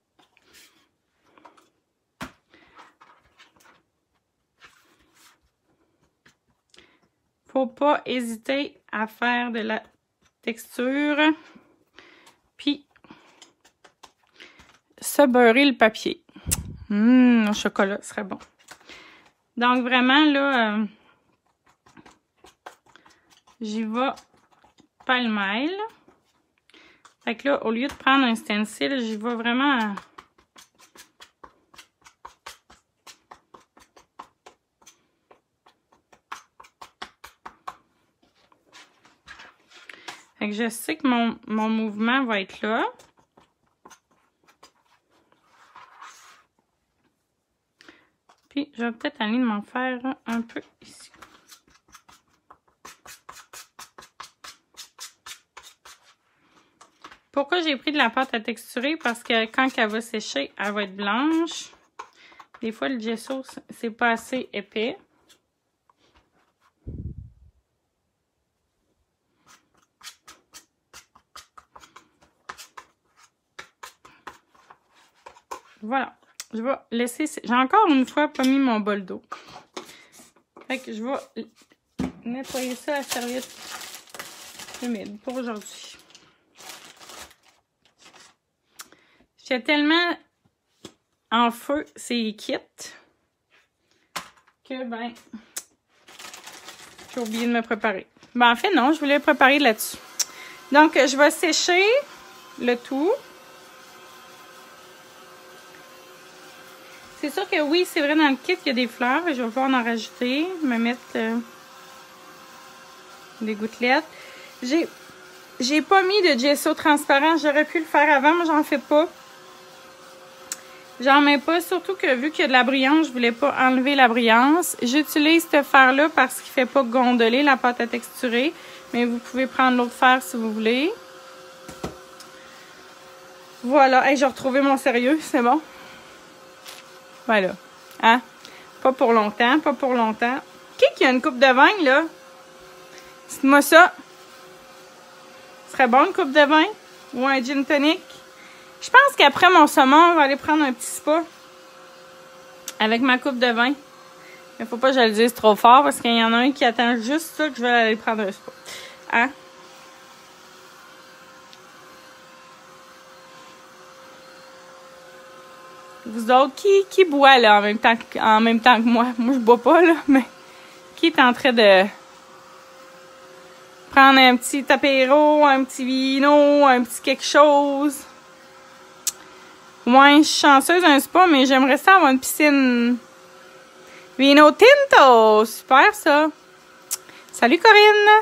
Faut pas hésiter à faire de la texture. Puis, se beurrer le papier. Au chocolat, ce serait bon. Donc, vraiment, là, j'y vais pêle-mêle. Fait que là, au lieu de prendre un stencil, j'y vais vraiment... Fait que je sais que mon mouvement va être là. Puis, je vais peut-être aller m'en faire un peu ici. Pourquoi j'ai pris de la pâte à texturer? Parce que quand elle va sécher, elle va être blanche. Des fois, le gesso, c'est pas assez épais. Voilà. Je vais laisser... J'ai encore une fois pas mis mon bol d'eau. Fait que je vais nettoyer ça à la serviette humide pour aujourd'hui. J'étais tellement en feu ces kits que, ben, j'ai oublié de me préparer. Ben, en fait, non, je voulais préparer là-dessus. Donc, je vais sécher le tout. C'est sûr que oui, c'est vrai, dans le kit, il y a des fleurs. Je vais pouvoir en rajouter, me mettre des gouttelettes. J'ai pas mis de gesso transparent. J'aurais pu le faire avant, mais j'en fais pas. J'en mets pas, surtout que vu qu'il y a de la brillance, je voulais pas enlever la brillance. J'utilise ce fer-là parce qu'il fait pas gondoler la pâte à texturer. Mais vous pouvez prendre l'autre fer si vous voulez. Voilà. Hey, j'ai retrouvé mon sérieux, c'est bon. Voilà. Hein? Pas pour longtemps, pas pour longtemps. Qui a une coupe de vin, là? Dites-moi ça. Ce serait bon, une coupe de vin? Ou un gin tonic? Je pense qu'après mon saumon, on va aller prendre un petit spa avec ma coupe de vin. Mais faut pas que je le dise trop fort parce qu'il y en a un qui attend juste ça que je vais aller prendre un spa. Hein? Vous autres, qui boit là en même temps que moi? Moi, je bois pas là, mais qui est en train de prendre un petit apéro, un petit vino, un petit quelque chose? Ouais, je suis chanceuse un spa, mais j'aimerais ça avoir une piscine. Vino tinto! Super, ça! Salut, Corinne!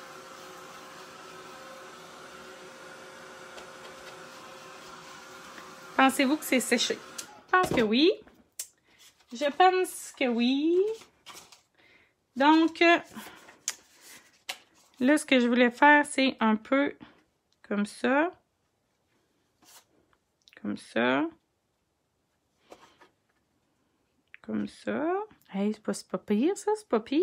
Pensez-vous que c'est séché? Je pense que oui. Je pense que oui. Donc, là, ce que je voulais faire, c'est un peu comme ça. Comme ça. Comme ça. Hey, c'est pas pire, ça. C'est pas pire.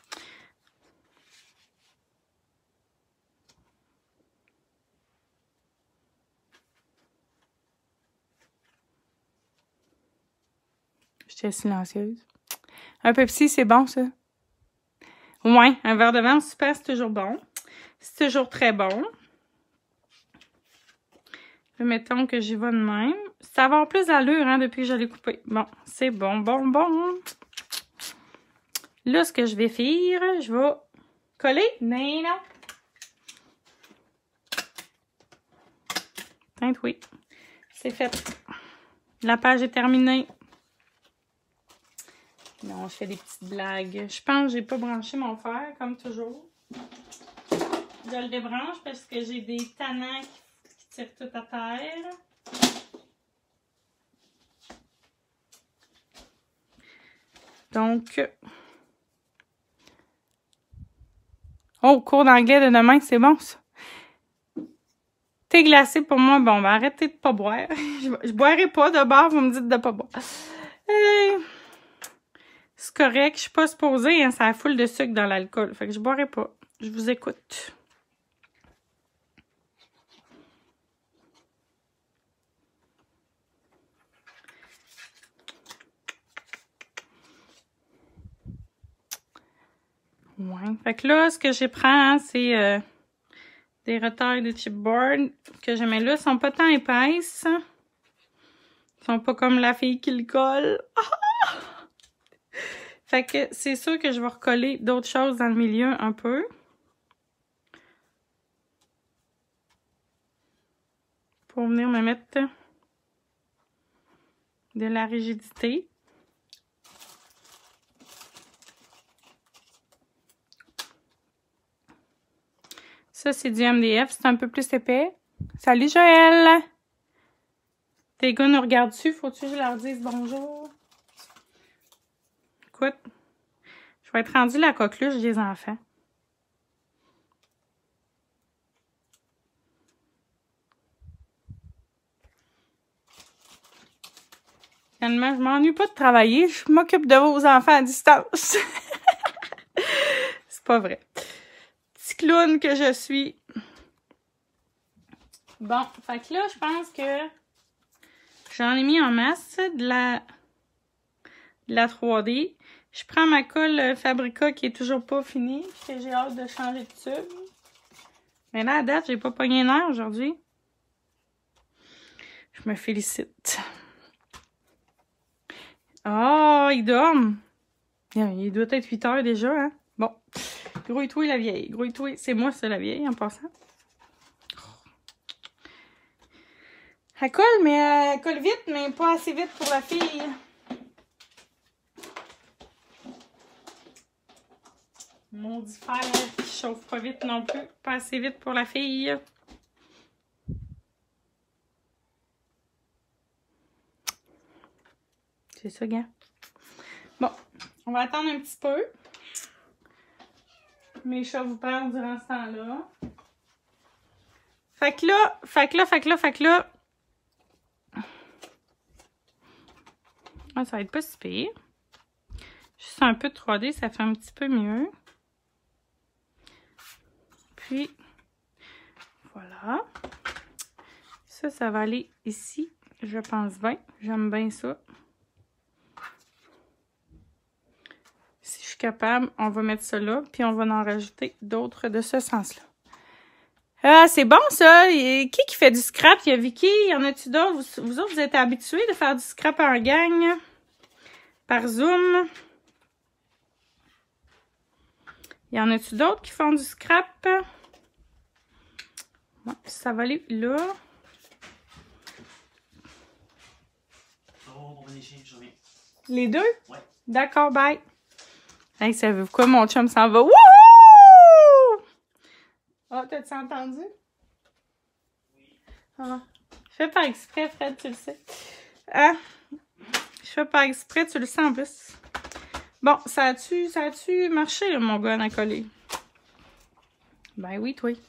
J'étais silencieuse. Un Pepsi, c'est bon, ça? Ouais, un verre de vin super, c'est toujours bon. C'est toujours très bon. Mettons que j'y vais de même. Ça va avoir plus d'allure, hein, depuis que je l'ai coupé. Bon, c'est bon, bon. Là, ce que je vais faire, je vais coller. Non. Teinte, oui. C'est fait. La page est terminée. Non, je fais des petites blagues. Je pense que j'ai pas branché mon fer, comme toujours. Je le débranche parce que j'ai des tannants qui tirent tout à terre. Donc, oh, cours d'anglais de demain, c'est bon, ça. Thé glacé pour moi, bon, ben arrêtez de pas boire. Je boirai pas de bord, vous me dites de pas boire. C'est correct, je suis pas supposée, hein, ça a full de sucre dans l'alcool. Fait que je boirai pas. Je vous écoute. Ouais. Fait que là, ce que je prends, c'est des retailles de chipboard que je mets là. Ils sont pas tant épaisses. Ils sont pas comme la fille qui le colle. Ah! Fait que c'est sûr que je vais recoller d'autres choses dans le milieu un peu. Pour venir me mettre de la rigidité. Ça, c'est du MDF. C'est un peu plus épais. Salut, Joël! Tes gars nous regardent dessus. Faut-tu que je leur dise bonjour? Écoute, je vais être rendue la coqueluche des enfants. Finalement, je m'ennuie pas de travailler. Je m'occupe de vos enfants à distance. C'est pas vrai. Petit clown que je suis. Bon, fait que là, je pense que je J'en ai mis en masse de la 3D. Je prends ma colle Fabrica qui est toujours pas finie, que j'ai hâte de changer de tube. Mais là, à date, j'ai pas pogné un air aujourd'hui. Je me félicite. Oh, il dorme. Il doit être 8 heures déjà, hein? Bon. Grouille-toi la vieille. Grouille-toi. C'est moi, c'est la vieille, en passant. Elle colle, mais elle colle vite, mais pas assez vite pour la fille. Maudit fer qui chauffe pas vite non plus. Pas assez vite pour la fille. C'est ça, gars. Bon, on va attendre un petit peu. Mes chats vous parlent durant ce temps-là. Fait que là. Ah, ça va être pas si pire. Juste un peu de 3D, ça fait un petit peu mieux. Puis, voilà. Ça va aller ici. Je pense bien. J'aime bien ça. Si je suis capable, on va mettre ça là. Puis, on va en rajouter d'autres de ce sens-là. Ah, c'est bon, ça. Et qui fait du scrap? Il y a Vicky. Y en a-tu d'autres? Vous autres, vous êtes habitués de faire du scrap en gang? Par Zoom? Y en a-tu d'autres qui font du scrap? Ouais, ça va aller là. Oh, on va les chiens, je reviens. Les deux? Ouais. D'accord, bye. Hey, savez-vous quoi? Mon chum s'en va. Wouhou! Oh, t'as-tu entendu? Oui. Ah. Je fais par exprès, Fred, tu le sais. Ah. Je fais par exprès, tu le sais en plus. Bon, ça a-tu marché, là, mon gun à coller? Ben oui, toi.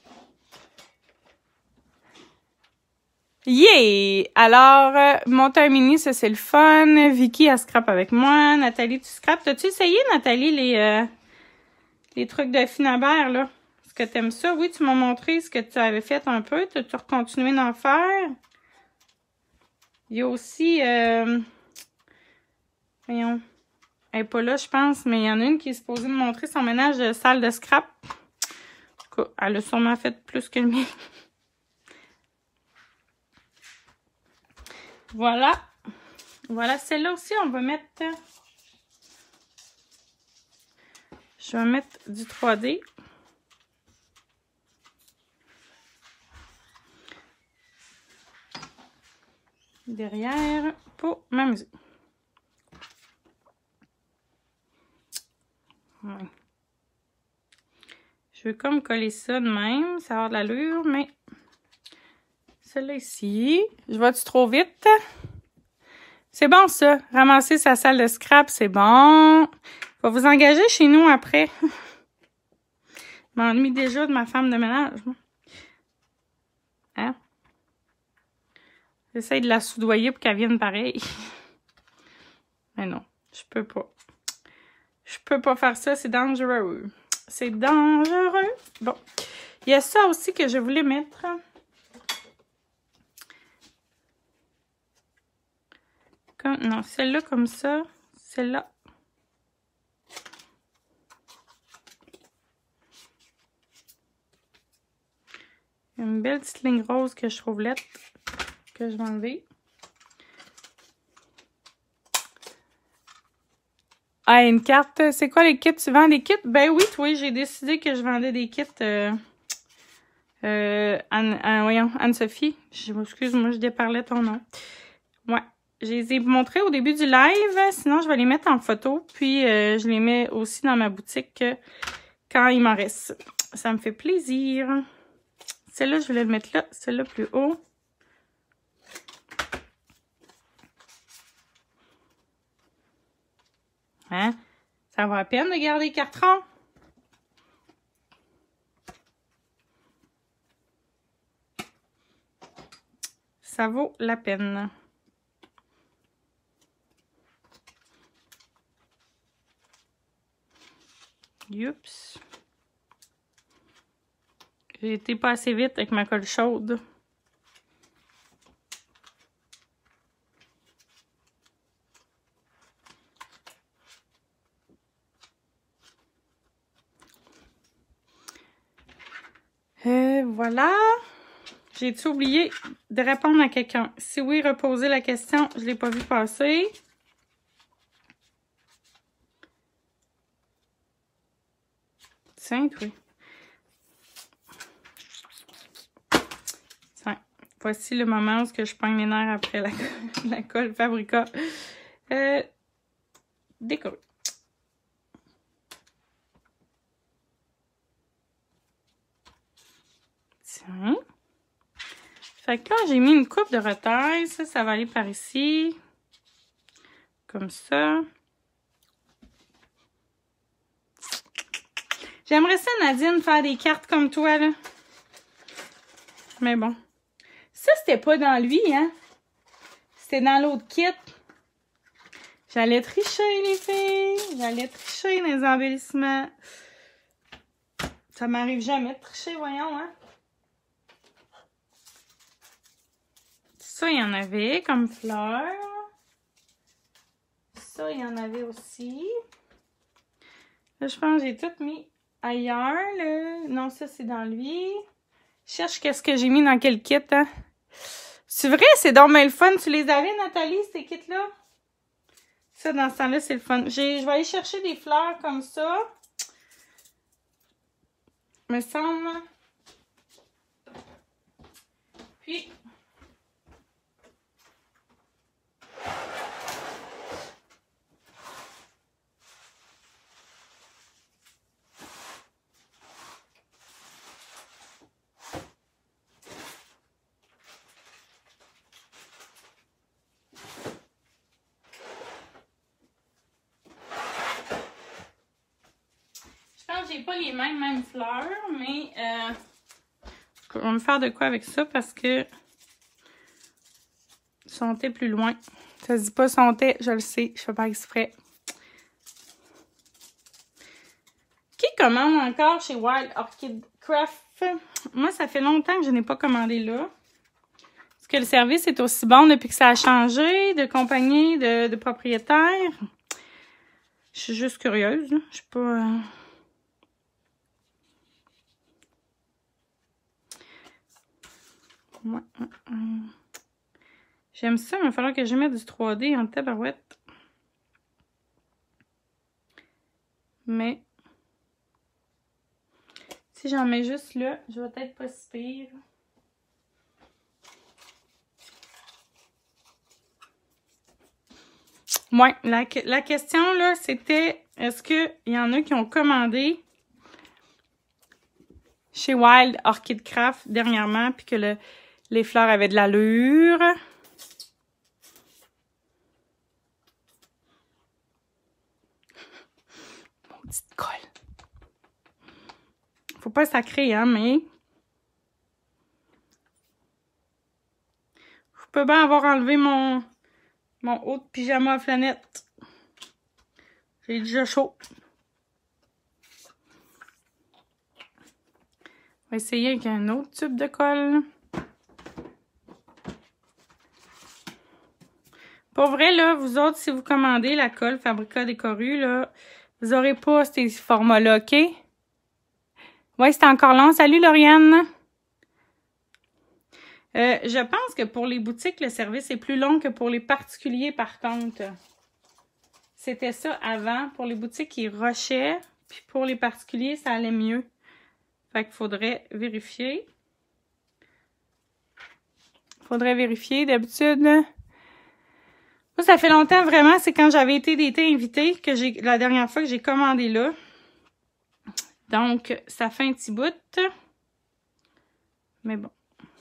Yeah! Alors, monter un mini, ça, c'est le fun. Vicky, elle scrape avec moi. Nathalie, tu scrapes. T'as-tu essayé, Nathalie, les trucs de Finabert, là? Est-ce que t'aimes ça? Oui, tu m'as montré ce que tu avais fait un peu. T'as-tu continué d'en faire? Il y a aussi... voyons. Elle n'est pas là, je pense, mais il y en a une qui est supposée me montrer son ménage de salle de scrap. En tout cas, elle a sûrement fait plus que le mien. Voilà. Voilà, celle-là aussi, on va mettre... Je vais mettre du 3D. Derrière, pour m'amuser. Ouais. Je veux comme coller ça de même. Ça va avoir de l'allure, mais... Celle-là ici. Je vais-tu trop vite? C'est bon, ça. Ramasser sa salle de scrap, c'est bon. Je vais vous engager chez nous après. Je m'ennuie déjà de ma femme de ménage. Hein? J'essaie de la soudoyer pour qu'elle vienne pareil. Mais non, je peux pas. Je peux pas faire ça, c'est dangereux. C'est dangereux. Bon. Il y a ça aussi que je voulais mettre. Non, celle-là comme ça. Celle-là. Une belle petite ligne rose que je trouve laide. Que je vais enlever. Ah, une carte. C'est quoi les kits? Tu vends des kits? Ben oui, toi, j'ai décidé que je vendais des kits. Voyons, Anne-Sophie. Excuse-moi, je déparlais ton nom. Ouais. Je les ai montrés au début du live. Sinon, je vais les mettre en photo. Puis, je les mets aussi dans ma boutique quand il m'en reste. Ça me fait plaisir. Celle-là, je voulais le mettre là. Celle-là, plus haut. Hein? Ça vaut la peine de garder les cartons? Ça vaut la peine. Oups. J'ai été pas assez vite avec ma colle chaude. Voilà. J'ai-tu oublié de répondre à quelqu'un? Si oui, reposez la question. Je ne l'ai pas vu passer. Tiens, oui. Tiens. Voici le moment où je pogne les nerfs après la colle Fabrica. Décolle. Tiens. Fait que là, j'ai mis une coupe de retaille. Ça va aller par ici. Comme ça. J'aimerais ça, Nadine, faire des cartes comme toi, là. Mais bon. Ça, c'était pas dans lui, hein. C'était dans l'autre kit. J'allais tricher, les filles. J'allais tricher dans les embellissements. Ça m'arrive jamais de tricher, voyons, hein. Ça, il y en avait comme fleurs. Ça, il y en avait aussi. Là, je pense que j'ai tout mis ailleurs, là. Non, ça, c'est dans lui. Je cherche qu'est-ce que j'ai mis dans quel kit, hein. C'est vrai, c'est donc bien le fun. Tu les avais, Nathalie, ces kits-là? Ça, dans ce temps-là, c'est le fun. Je vais aller chercher des fleurs comme ça. Me semble. Puis... j'ai pas les mêmes fleurs, mais on va me faire de quoi avec ça parce que sentait plus loin. Ça se dit pas sentait, je le sais, je fais pas exprès. Qui commande encore chez Wild Orchid Craft? Moi, ça fait longtemps que je n'ai pas commandé là. Est-ce que le service est aussi bon depuis que ça a changé de compagnie, de propriétaire? Je suis juste curieuse. Je suis pas... Ouais. J'aime ça, mais il va falloir que je mette du 3D en tabarouette. Mais si j'en mets juste là, je vais peut-être pas si pire. Ouais, la question là, c'était est-ce qu'il y en a qui ont commandé chez Wild Orchid Craft dernièrement, puis que les fleurs avaient de l'allure. Maudite colle. Faut pas sacrer, hein, mais... Je peux bien avoir enlevé mon haut de pyjama à flanette. J'ai déjà chaud. On va essayer avec un autre tube de colle. Pour vrai, là, vous autres, si vous commandez la colle Fabrica Décorue, là, vous n'aurez pas ces formats-là, OK? Ouais, c'est encore long. Salut, Lauriane! Je pense que pour les boutiques, le service est plus long que pour les particuliers, par contre. C'était ça avant. Pour les boutiques, ils rushaient. Puis pour les particuliers, ça allait mieux. Fait qu'il faudrait vérifier. Faudrait vérifier. D'habitude, moi, ça fait longtemps vraiment. C'est quand j'avais été invitée que la dernière fois que j'ai commandé là. Donc, ça fait un petit bout. Mais bon.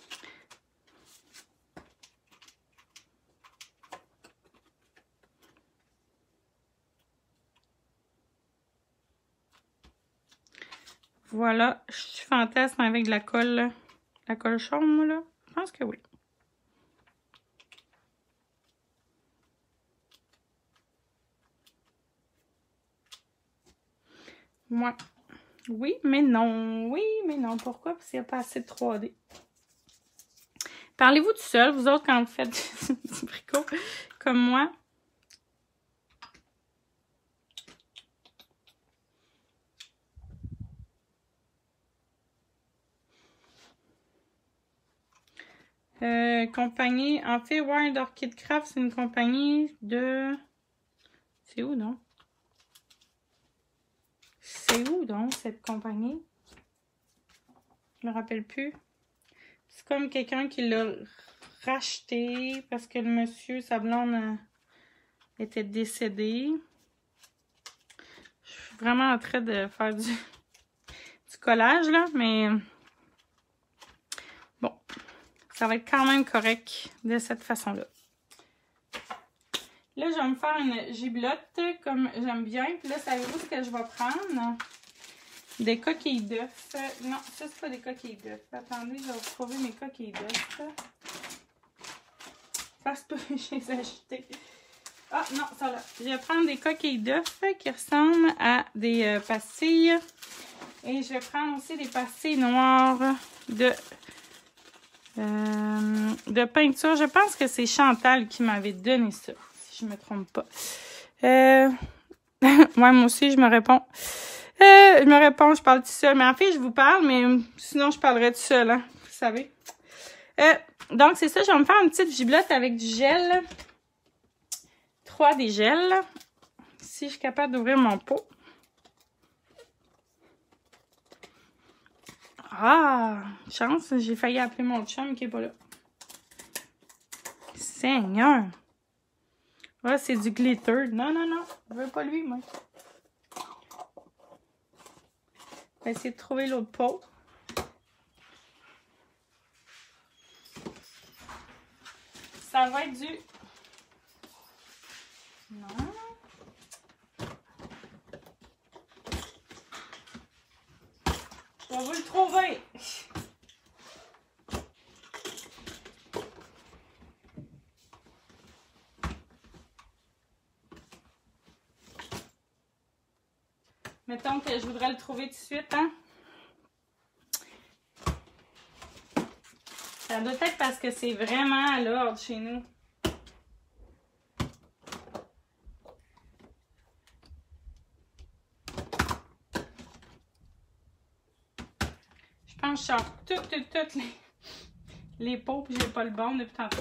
Voilà, je suis fantasme avec la colle chaume, là. Je pense que oui. Ouais. Oui, mais non. Oui, mais non. Pourquoi? Parce qu'il n'y a pas assez de 3D. Parlez-vous tout seul, vous autres, quand vous faites du bricot, comme moi? Compagnie, en fait, Wild Orchid Craft, c'est une compagnie de... C'est où, non? C'est où, donc, cette compagnie? Je me rappelle plus. C'est comme quelqu'un qui l'a racheté parce que le monsieur, sa blonde, était décédé. Je suis vraiment en train de faire du collage, là, mais bon, ça va être quand même correct de cette façon-là. Là, je vais me faire une giblotte comme j'aime bien. Puis là, savez-vous ce que je vais prendre? Des coquilles d'œufs. Non, ça, c'est pas des coquilles d'œufs. Attendez, je vais retrouver mes coquilles d'œufs. Ça se peut, je les ai achetées. Ah, non, ça là. Je vais prendre des coquilles d'œufs qui ressemblent à des pastilles. Et je vais prendre aussi des pastilles noires de peinture. Je pense que c'est Chantal qui m'avait donné ça, si je ne me trompe pas. Ouais, moi aussi, je me réponds. Je parle tout seul. Mais en fait, je vous parle, mais sinon, je parlerai tout seul, hein, vous savez. Donc, c'est ça. Je vais me faire une petite giblotte avec du gel. 3D gel. Si je suis capable d'ouvrir mon pot. Ah! Chance, j'ai failli appeler mon chum qui n'est pas là. Seigneur! Ah, c'est du glitter. Non, non, non. Je veux pas lui, moi. Je vais essayer de trouver l'autre pot. Ça va être du... Non. Je vais vous le trouver. Mettons que je voudrais le trouver tout de suite, hein. Ça doit être parce que c'est vraiment à l'ordre chez nous. Je pense que je sors toutes les pots, puis j'ai pas le bon depuis tantôt.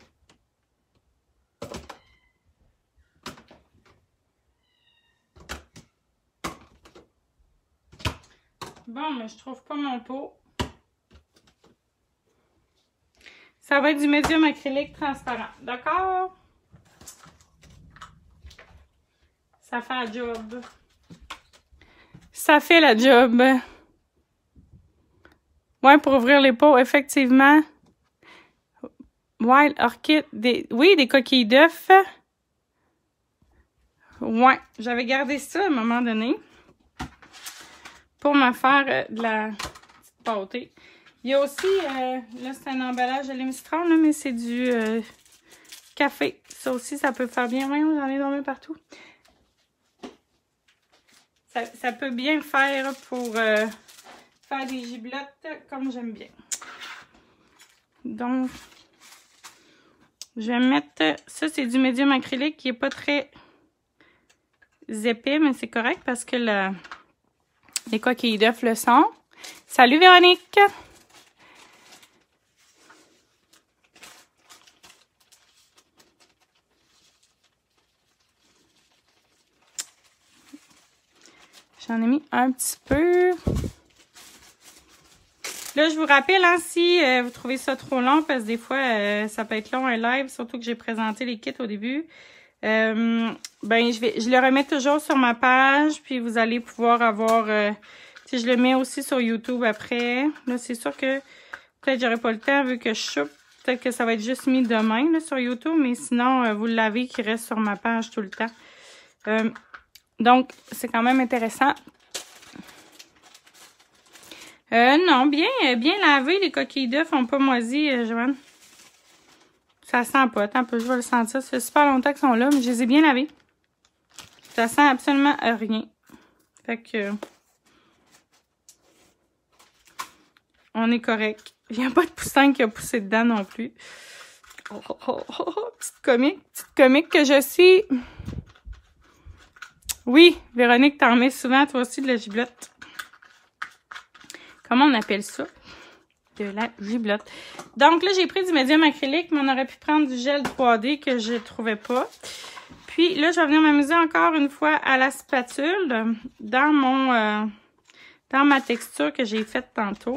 Bon, mais je trouve pas mon pot. Ça va être du médium acrylique transparent. D'accord? Ça fait la job. Ça fait la job. Ouais, pour ouvrir les pots, effectivement. Wild Orchid. Oui, des coquilles d'œufs. Ouais, j'avais gardé ça à un moment donné. Pour me faire de la petite pâtée. Il y a aussi, là c'est un emballage de Limistron, là, mais c'est du café. Ça aussi, ça peut faire bien. Voyons, j'en ai dormi partout. Ça peut bien faire pour faire des giblottes comme j'aime bien. Donc, je vais mettre... Ça, c'est du médium acrylique qui n'est pas très épais, mais c'est correct parce que les coquilles d'œufs le sont. Salut Véronique! J'en ai mis un petit peu. Là, je vous rappelle, hein, si vous trouvez ça trop long, parce que des fois, ça peut être long un live, surtout que j'ai présenté les kits au début. Ben, je le remets toujours sur ma page, puis vous allez pouvoir avoir... si je le mets aussi sur YouTube après. Là, c'est sûr que peut-être j'aurai pas le temps vu que je soupe. Peut-être que ça va être juste mis demain là, sur YouTube, mais sinon, vous l'avez qui reste sur ma page tout le temps. Donc, c'est quand même intéressant. Non, bien lavé. Les coquilles d'œufs n'ont pas moisi, Joanne. Ça sent pas. Attends un peu, je vais le sentir. Ça fait super longtemps qu'ils sont là, mais je les ai bien lavés. Ça sent absolument rien. Fait que... on est correct. Il n'y a pas de poussin qui a poussé dedans non plus. Petite comique que je suis. Oui, Véronique, t'en mets souvent, toi aussi, de la giblotte. Comment on appelle ça? de la giblotte. Donc là, j'ai pris du médium acrylique, mais on aurait pu prendre du gel 3D que je ne trouvais pas. Puis là, je vais venir m'amuser encore une fois à la spatule dans ma texture que j'ai faite tantôt.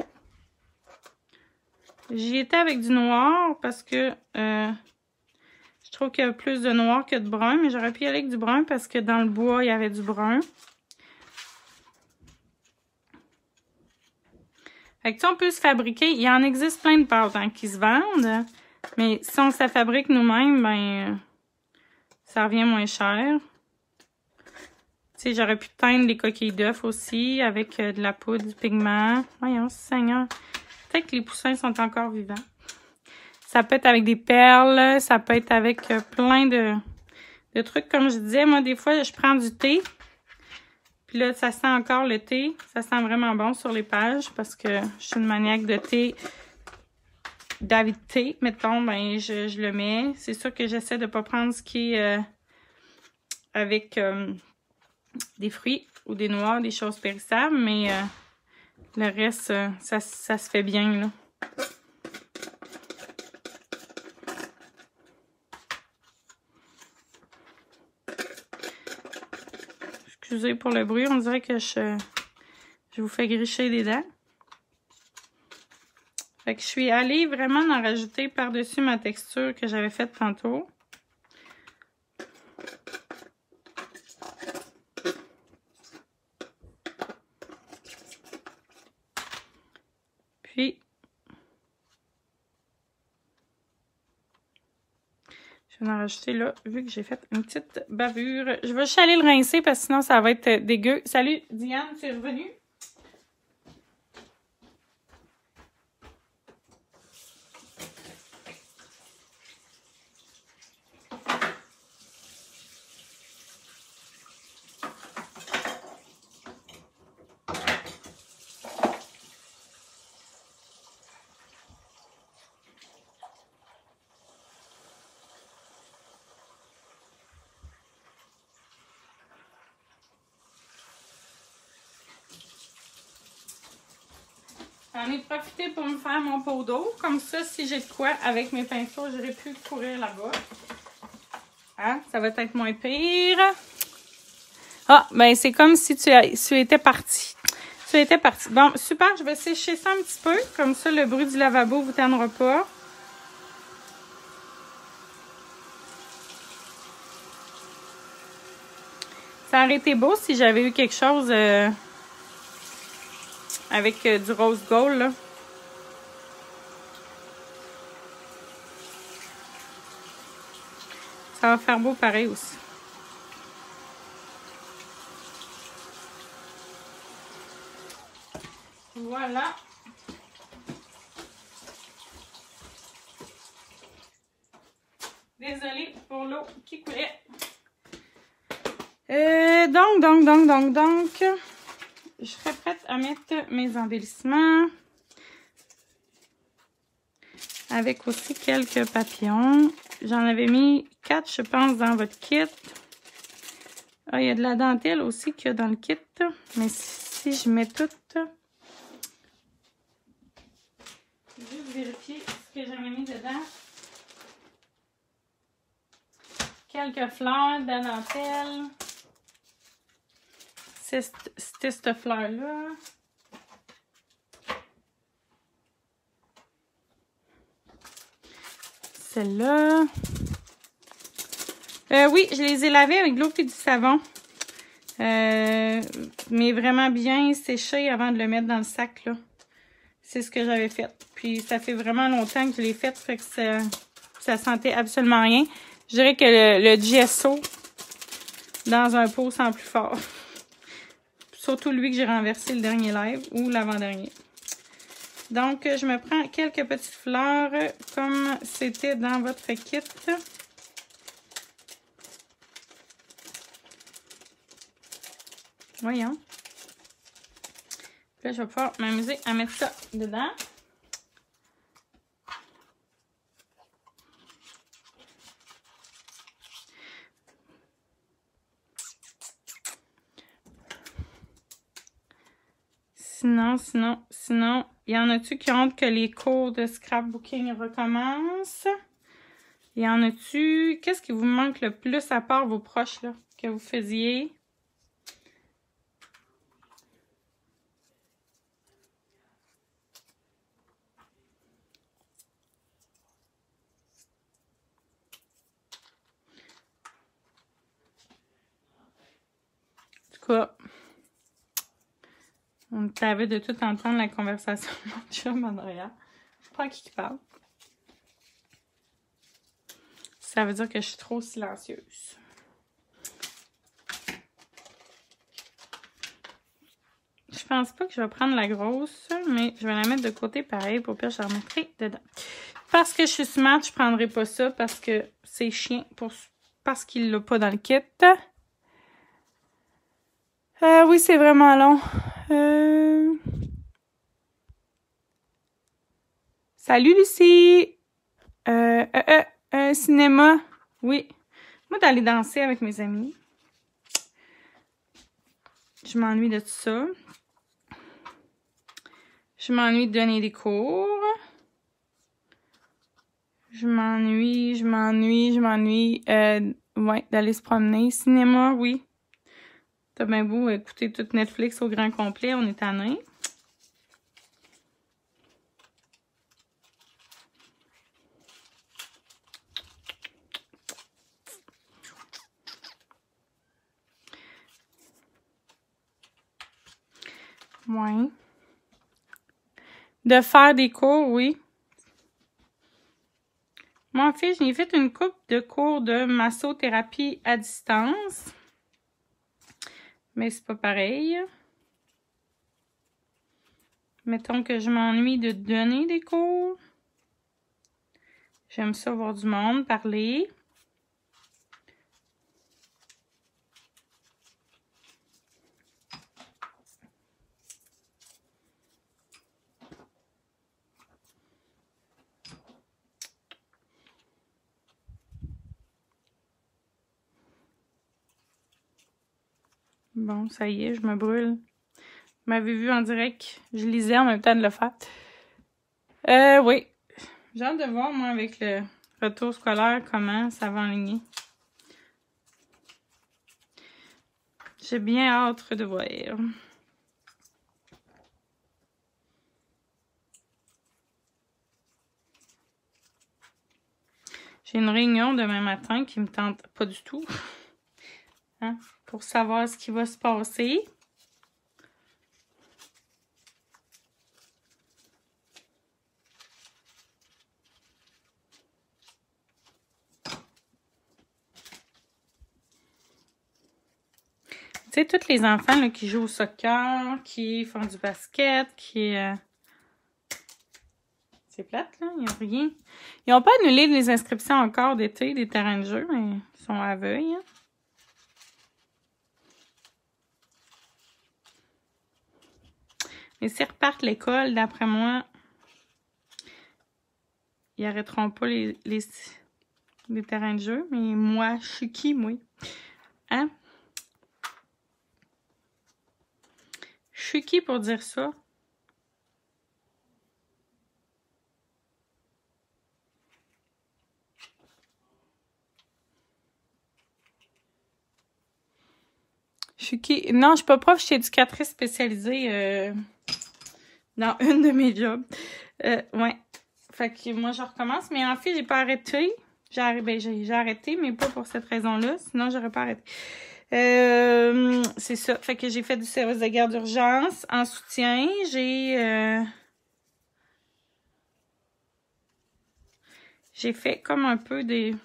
J'y étais avec du noir parce que je trouve qu'il y a plus de noir que de brun, mais j'aurais pu y aller avec du brun parce que dans le bois, il y avait du brun. Fait que ça, on peut se fabriquer. Il en existe plein de pâtes hein, qui se vendent, mais si on se fabrique nous-mêmes, ben ça revient moins cher. Tu sais, j'aurais pu teindre les coquilles d'œufs aussi avec de la poudre, du pigment. Voyons, Seigneur. Peut-être que les poussins sont encore vivants. Ça peut être avec des perles, ça peut être avec plein de trucs. Comme je disais, moi, des fois, je prends du thé. Puis là, ça sent encore le thé. Ça sent vraiment bon sur les pages parce que je suis une maniaque de thé. David thé, mettons, ben je le mets. C'est sûr que j'essaie de ne pas prendre ce qui est avec des fruits ou des noix, des choses périssables, mais le reste, ça se fait bien, là. Excusez pour le bruit, on dirait que je vous fais gricher des dents. Fait que je suis allée vraiment en rajouter par-dessus ma texture que j'avais faite tantôt. Puis, je vais en rajouter là, vu que j'ai fait une petite bavure. Je vais juste aller le rincer parce que sinon ça va être dégueu. Salut Diane, tu es revenue? J'en ai profité pour me faire mon pot d'eau. Comme ça, si j'ai de quoi avec mes pinceaux, j'aurais pu courir là-bas. Hein? Ça va être moins pire. Ah, ben c'est comme si tu étais parti. Tu étais parti. Bon, super, je vais sécher ça un petit peu. Comme ça, le bruit du lavabo ne vous tannera pas. Ça aurait été beau si j'avais eu quelque chose... avec du rose gold, là. Ça va faire beau pareil aussi. Voilà. Désolée pour l'eau qui coulait. Donc, je serais prête à mettre mes embellissements. Avec aussi quelques papillons. J'en avais mis 4, je pense, dans votre kit. Ah, il y a de la dentelle aussi qu'il y a dans le kit. Mais si je mets tout... Juste vérifier ce que j'en ai mis dedans. Quelques fleurs, de la dentelle. C'était cette fleur-là. Celle-là. Oui, je les ai lavées avec de l'eau et du savon. Mais vraiment bien séché avant de le mettre dans le sac, là. C'est ce que j'avais fait. Puis ça fait vraiment longtemps que je l'ai fait, fait que ça sentait absolument rien. Je dirais que le gesso dans un pot sent plus fort. Surtout lui que j'ai renversé le dernier live ou l'avant-dernier. Donc, je me prends quelques petites fleurs comme c'était dans votre kit. Voyons. Là, je vais pouvoir m'amuser à mettre ça dedans. Sinon, Il y en a-tu qui ont hâte que les cours de scrapbooking recommencent? Il y en a-tu? Qu'est-ce qui vous manque le plus à part vos proches, là, que vous faisiez? En tout cas, on savait de tout entendre la conversation de mon chum en arrière. Je sais pas à qui parle. Ça veut dire que je suis trop silencieuse. Je pense pas que je vais prendre la grosse, mais je vais la mettre de côté pareil. Pour pire, je la remettrai dedans. Parce que je suis smart, je prendrai pas ça parce que c'est chiant parce qu'il l'a pas dans le kit. Oui, c'est vraiment long. Salut Lucie! Cinéma. Oui. Moi, d'aller danser avec mes amis. Je m'ennuie de tout ça. Je m'ennuie de donner des cours. Je m'ennuie. Ouais, d'aller se promener. Cinéma, oui. T'as bien beau écouter tout Netflix au grand complet, on est tannés. Ouais. De faire des cours, oui. Moi, en fait, j'ai fait une couple de cours de massothérapie à distance. Mais c'est pas pareil. Mettons que je m'ennuie de donner des cours. J'aime ça voir du monde, parler. Bon, ça y est, je me brûle. Vous m'avez vu en direct. Je lisais en même temps de le faire. Oui. J'ai hâte de voir, moi, avec le retour scolaire, comment ça va enligner. J'ai bien hâte de voir. J'ai une réunion demain matin qui me tente pas du tout. Hein, pour savoir ce qui va se passer. Tu sais, tous les enfants là, qui jouent au soccer, qui font du basket, qui... C'est plate, là. Il n'y a rien. Ils n'ont pas annulé les inscriptions encore d'été des terrains de jeu, mais ils sont aveugles. Hein. Mais s'ils repartent l'école, d'après moi, ils arrêteront pas les terrains de jeu. Mais moi, je suis qui, moi? Hein? Je suis qui pour dire ça? Je suis qui? Non, je suis pas prof, je suis éducatrice spécialisée dans une de mes jobs. Ouais. Fait que moi, je recommence. Mais en fait, j'ai pas arrêté. J'ai arrêté, mais pas pour cette raison-là. Sinon, j'aurais pas arrêté. C'est ça. Fait que j'ai fait du service de garde d'urgence en soutien. J'ai fait comme un peu de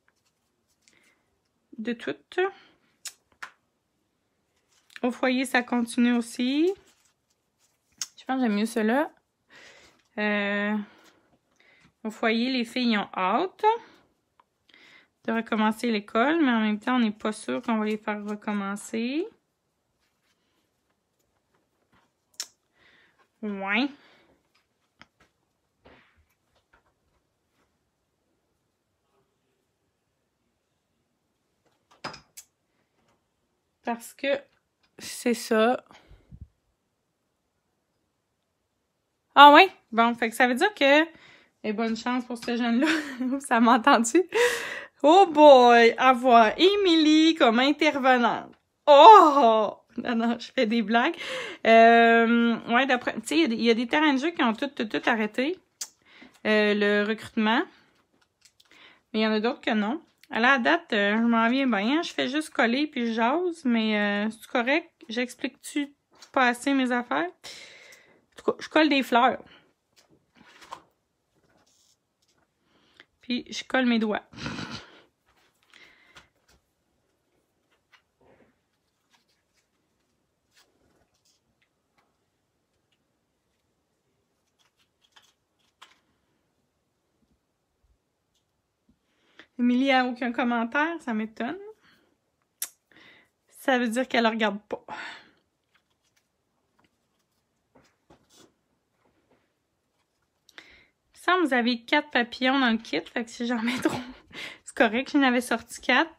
tout. Au foyer, ça continue aussi. Je pense que j'aime mieux cela. Au foyer, les filles ont hâte de recommencer l'école, mais en même temps, on n'est pas sûr qu'on va les faire recommencer. Ouais. Parce que c'est ça. Ah oui? Bon, fait que ça veut dire que... Et bonne chance pour ce jeune-là. Ça m'a entendu. Oh boy! Avoir Émilie comme intervenante. Oh! Non, non, je fais des blagues. Ouais, d'après... Tu sais, il y a des terrains de jeu qui ont tout arrêté. Le recrutement. Mais il y en a d'autres que non. À la date, je m'en viens bien. Je fais juste coller puis je jase. Mais c'est correct? J'explique-tu pas assez mes affaires? En tout cas, je colle des fleurs. Puis je colle mes doigts. Émilie a aucun commentaire, ça m'étonne. Ça veut dire qu'elle ne regarde pas. Il me semble que vous avez 4 papillons dans le kit, fait que si j'en mets trop, c'est correct, j'en avais sorti 4.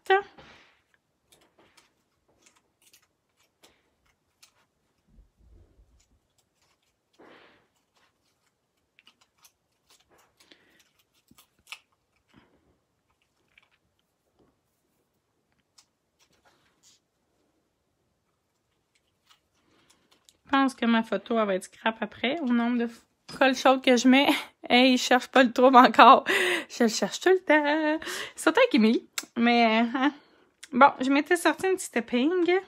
Je pense que ma photo elle va être scrap après, au nombre de colle chaude que je mets. Hey, je cherche pas le trouble encore. Je le cherche tout le temps. Surtout avec Émilie. Mais, hein. Bon, je m'étais sorti une petite épingle.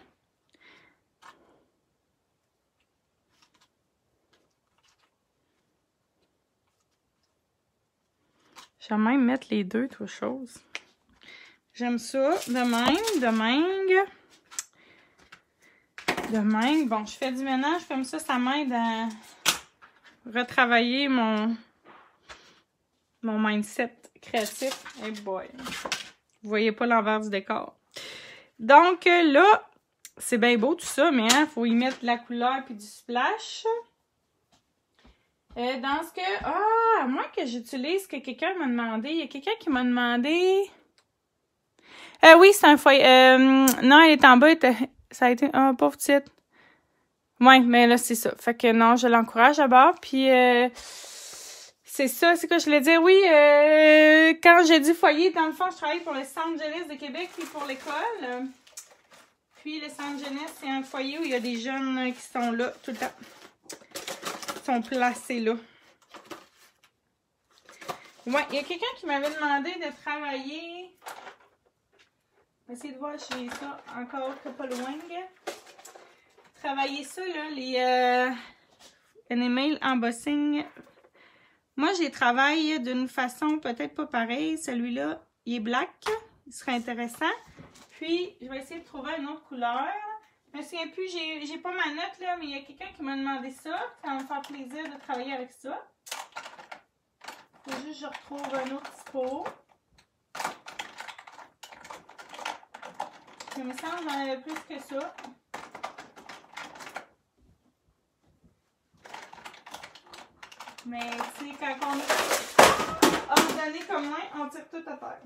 Je vais même mettre les deux, toutes choses. J'aime ça. De même. Bon, je fais du ménage comme ça m'aide à retravailler mon mindset créatif. Hey boy! Vous voyez pas l'envers du décor. Donc là, c'est bien beau tout ça, mais il faut y mettre de la couleur puis du splash. Dans ce que... à moins que j'utilise que quelqu'un m'a demandé. Il y a quelqu'un qui m'a demandé... oui, c'est un foyer. Non, elle est en bas. Ça a été... Oh, pauvre petite. Ouais, mais là, c'est ça. Fait que non, je l'encourage d'abord. Puis, c'est ça, c'est quoi je voulais dire. Oui, quand j'ai dit foyer, dans le fond, je travaille pour le Centre Jeunesse de Québec puis pour l'école. Puis, le Centre Jeunesse, c'est un foyer où il y a des jeunes qui sont là tout le temps. Qui sont placés là. Ouais, il y a quelqu'un qui m'avait demandé de travailler... Essayez de voir, j'ai ça encore pas loin. Travailler ça, là, les enamel embossing. Moi, j'ai travaillé d'une façon peut-être pas pareille. Celui-là, il est black. Il serait intéressant. Puis, je vais essayer de trouver une autre couleur. Je me souviens plus, j'ai pas ma note, là, mais il y a quelqu'un qui m'a demandé ça. Ça va me faire plaisir de travailler avec ça. Faut juste que je retrouve un autre petit pot. Il me semble que j'en avais plus que ça. Mais tu sais, quand on est ordonné comme moi, on tire tout à terre.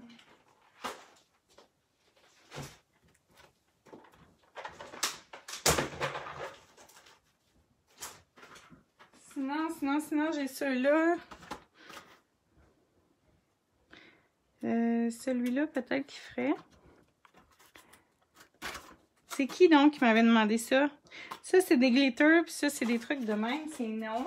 Sinon, j'ai ceux-là. Celui-là, peut-être qu'il ferait. C'est qui donc qui m'avait demandé ça? Ça, c'est des glitters, puis ça, c'est des trucs de même. C'est non.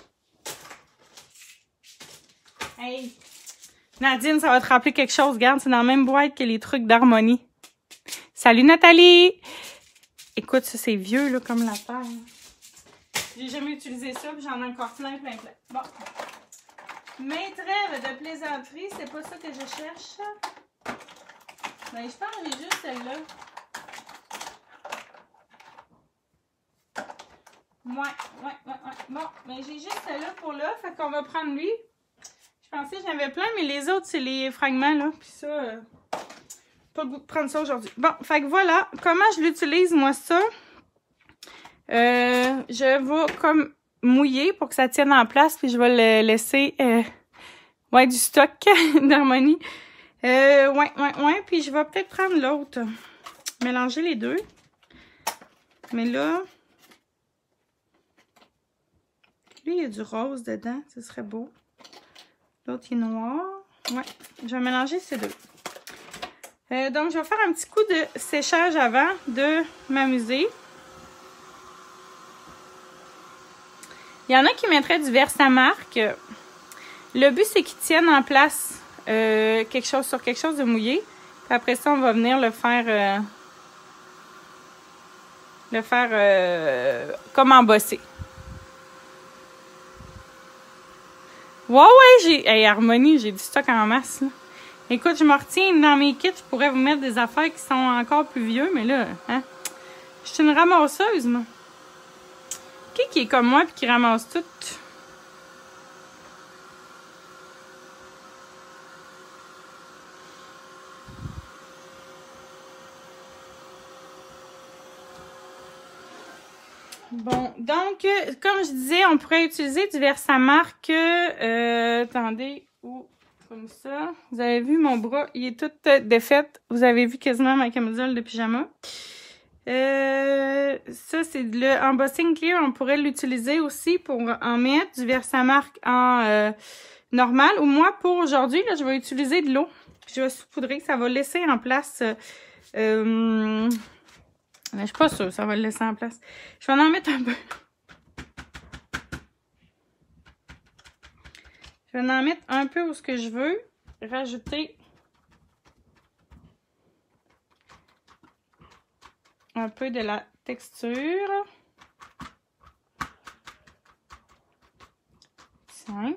Hey! Nadine, ça va te rappeler quelque chose. Regarde, c'est dans la même boîte que les trucs d'harmonie. Salut Nathalie! Écoute, ça, c'est vieux, là, comme la terre. J'ai jamais utilisé ça, puis j'en ai encore plein. Bon. Mes trêves de plaisanterie, c'est pas ça que je cherche. Ben, je pense que j'ai juste celle-là. Ouais. Bon, mais j'ai juste celle-là pour là, fait qu'on va prendre lui. Je pensais que j'en avais plein, mais les autres, c'est les fragments, là. Puis ça, pas le goût de prendre ça aujourd'hui. Bon, fait que voilà. Comment je l'utilise, moi, ça? Je vais comme mouiller pour que ça tienne en place, puis je vais le laisser, du stock d'harmonie. Ouais. Puis je vais peut-être prendre l'autre. Mélanger les deux. Mais là... Lui, il y a du rose dedans. Ce serait beau. L'autre, il est noir. Ouais, je vais mélanger ces deux. Donc, je vais faire un petit coup de séchage avant de m'amuser. Il y en a qui mettraient du Versamark. Le but, c'est qu'ils tiennent en place quelque chose de mouillé. Puis après ça, on va venir le faire comme embossé. Ouais, j'ai... Hey, Harmonie, j'ai du stock en masse, là. Écoute, je me retiens dans mes kits, je pourrais vous mettre des affaires qui sont encore plus vieux, mais là, hein, je suis une ramasseuse, moi. Qui est comme moi et qui ramasse tout? Bon, donc, comme je disais, on pourrait utiliser du Versamark. Attendez, comme ça. Vous avez vu mon bras, il est tout défait. Vous avez vu quasiment ma camisole de pyjama. Ça, c'est le embossing clear. On pourrait l'utiliser aussi pour en mettre du Versamark en normal. Ou moi, pour aujourd'hui, là, je vais utiliser de l'eau. Je vais saupoudrer. Ça va laisser en place... je suis pas sûre, ça va le laisser en place. Je vais en mettre un peu. Je vais en mettre un peu où ce que je veux. Rajouter un peu de la texture. Tiens.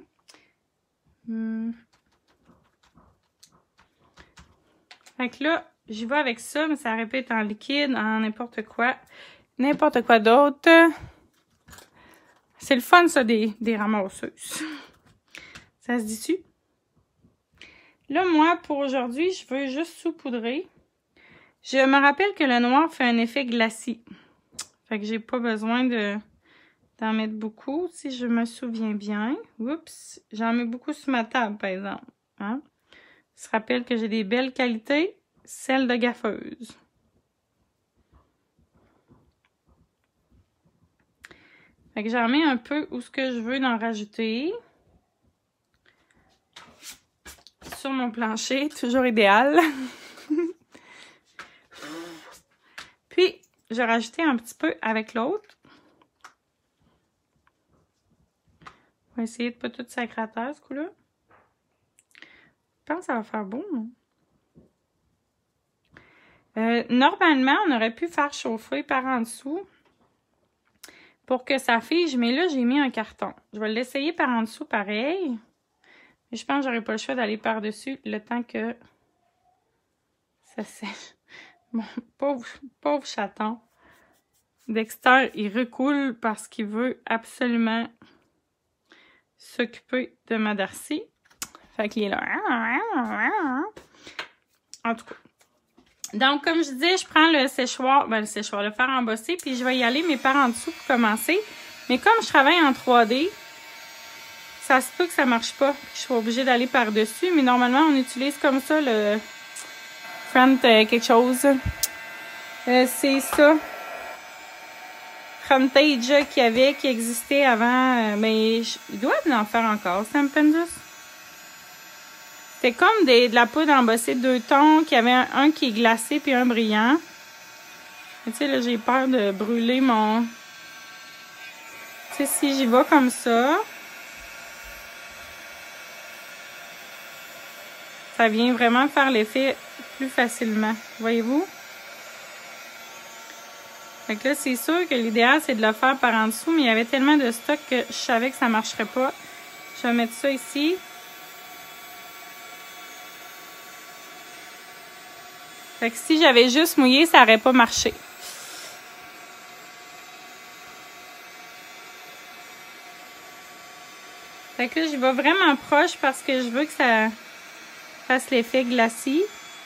Fait que là, j'y vais avec ça, mais ça répète en liquide, en n'importe quoi. N'importe quoi d'autre. C'est le fun, ça, des ramasseuses. Ça se dit-tu? Là, moi, pour aujourd'hui, je veux juste saupoudrer. Je me rappelle que le noir fait un effet glacis. Fait que j'ai pas besoin d'en mettre beaucoup, si je me souviens bien. Oups, j'en mets beaucoup sur ma table, par exemple. Hein? Je me rappelle que j'ai des belles qualités, celles de gaffeuse. Fait que j'en mets un peu où ce que je veux en rajouter. Sur mon plancher, toujours idéal. Puis, je vais rajouter un petit peu avec l'autre. On va essayer de pas tout sacrer à terre, ce coup-là. Je pense que ça va faire beau, non? Normalement, on aurait pu faire chauffer par en dessous pour que ça fige, mais là, j'ai mis un carton. Je vais l'essayer par en dessous pareil. Mais je pense que j'aurai pas le choix d'aller par-dessus le temps que ça sèche. Mon pauvre chaton. Dexter, il recoule parce qu'il veut absolument s'occuper de ma Darcy. Fait qu'il est là. En tout cas. Donc, comme je disais, je prends le séchoir, le fer embossé, puis je vais y aller, mais par en dessous pour commencer. Mais comme je travaille en 3D, ça se peut que ça marche pas. Je suis obligée d'aller par-dessus, mais normalement, on utilise comme ça le front quelque chose. C'est ça. Frontage qui existait avant, mais ils doivent en faire encore, Stampendous. C'est comme de la poudre embossée de 2 tons, qui avait un qui est glacé puis un brillant. Tu sais, là, j'ai peur de brûler mon... Tu sais, si j'y vais comme ça, ça vient vraiment faire l'effet plus facilement. Voyez-vous? Fait que là, c'est sûr que l'idéal, c'est de le faire par en dessous, mais il y avait tellement de stock que je savais que ça ne marcherait pas. Je vais mettre ça ici. Fait que si j'avais juste mouillé, ça n'aurait pas marché. Fait que là, j'y vais vraiment proche parce que je veux que ça fasse l'effet glacis.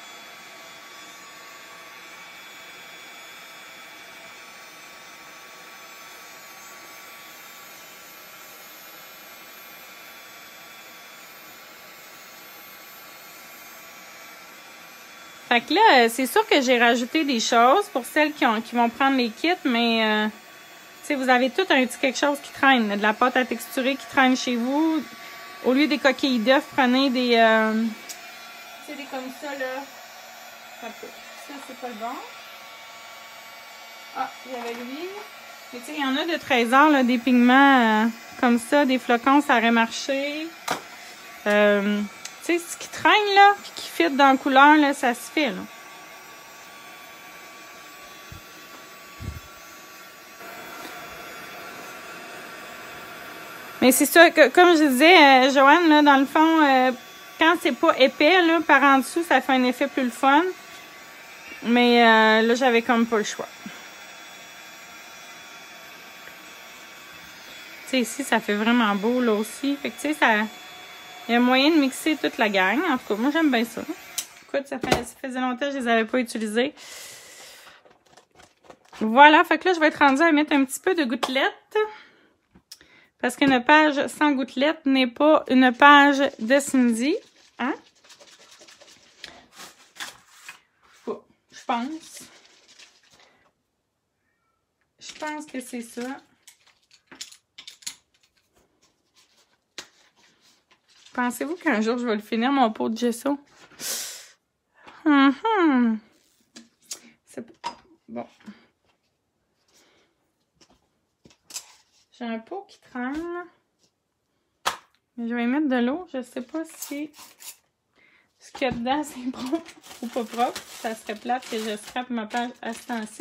Fait que là, c'est sûr que j'ai rajouté des choses pour celles qui vont prendre les kits, mais sais, vous avez tout un petit quelque chose qui traîne, là, de la pâte à texturer qui traîne chez vous. Au lieu des coquilles d'œufs, prenez des... tu sais, des comme ça, là. Ça, c'est pas le bon. Ah, j'avais lui. Mais tu sais, il y en a de trésors, là, des pigments comme ça, des flocons, ça aurait marché. Tu sais, ce qui traîne, là, puis qui fit dans la couleur, là, ça se fait, là. Mais c'est ça, que, comme je disais, Joanne, là, dans le fond, quand c'est pas épais, là, par en dessous, ça fait un effet plus le fun. Mais là, j'avais comme pas le choix. Tu sais, ici, ça fait vraiment beau, là aussi. Fait que, tu sais, ça... Il y a moyen de mixer toute la gang. En tout cas, moi, j'aime bien ça. Écoute, ça faisait longtemps que je les avais pas utilisés. Voilà, fait que là, je vais être rendue à mettre un petit peu de gouttelettes. Parce qu'une page sans gouttelettes n'est pas une page de Cindy. Hein? Je pense. Je pense que c'est ça. Pensez-vous qu'un jour, je vais le finir, mon pot de gesso? C'est bon. J'ai un pot qui traîne. Mais je vais y mettre de l'eau. Je sais pas si ce qu'il y a dedans, c'est propre ou pas propre. Ça serait plate que je scrape ma page à ce temps-ci.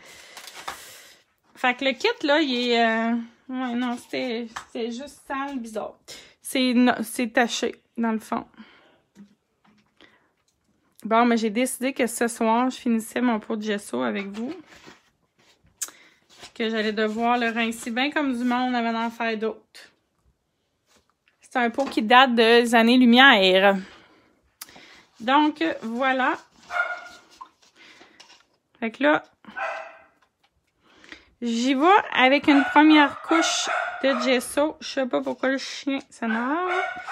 Fait que le kit, là, il est... Ouais, non, c'est juste sale, bizarre. C'est taché, dans le fond. Bon, mais j'ai décidé que ce soir, je finissais mon pot de gesso avec vous. Puis que j'allais devoir le rincer bien comme du monde avant d'en faire d'autres. C'est un pot qui date des années lumière. Donc, voilà. Fait que là, j'y vais avec une première couche de gesso. Je sais pas pourquoi le chien s'énerve.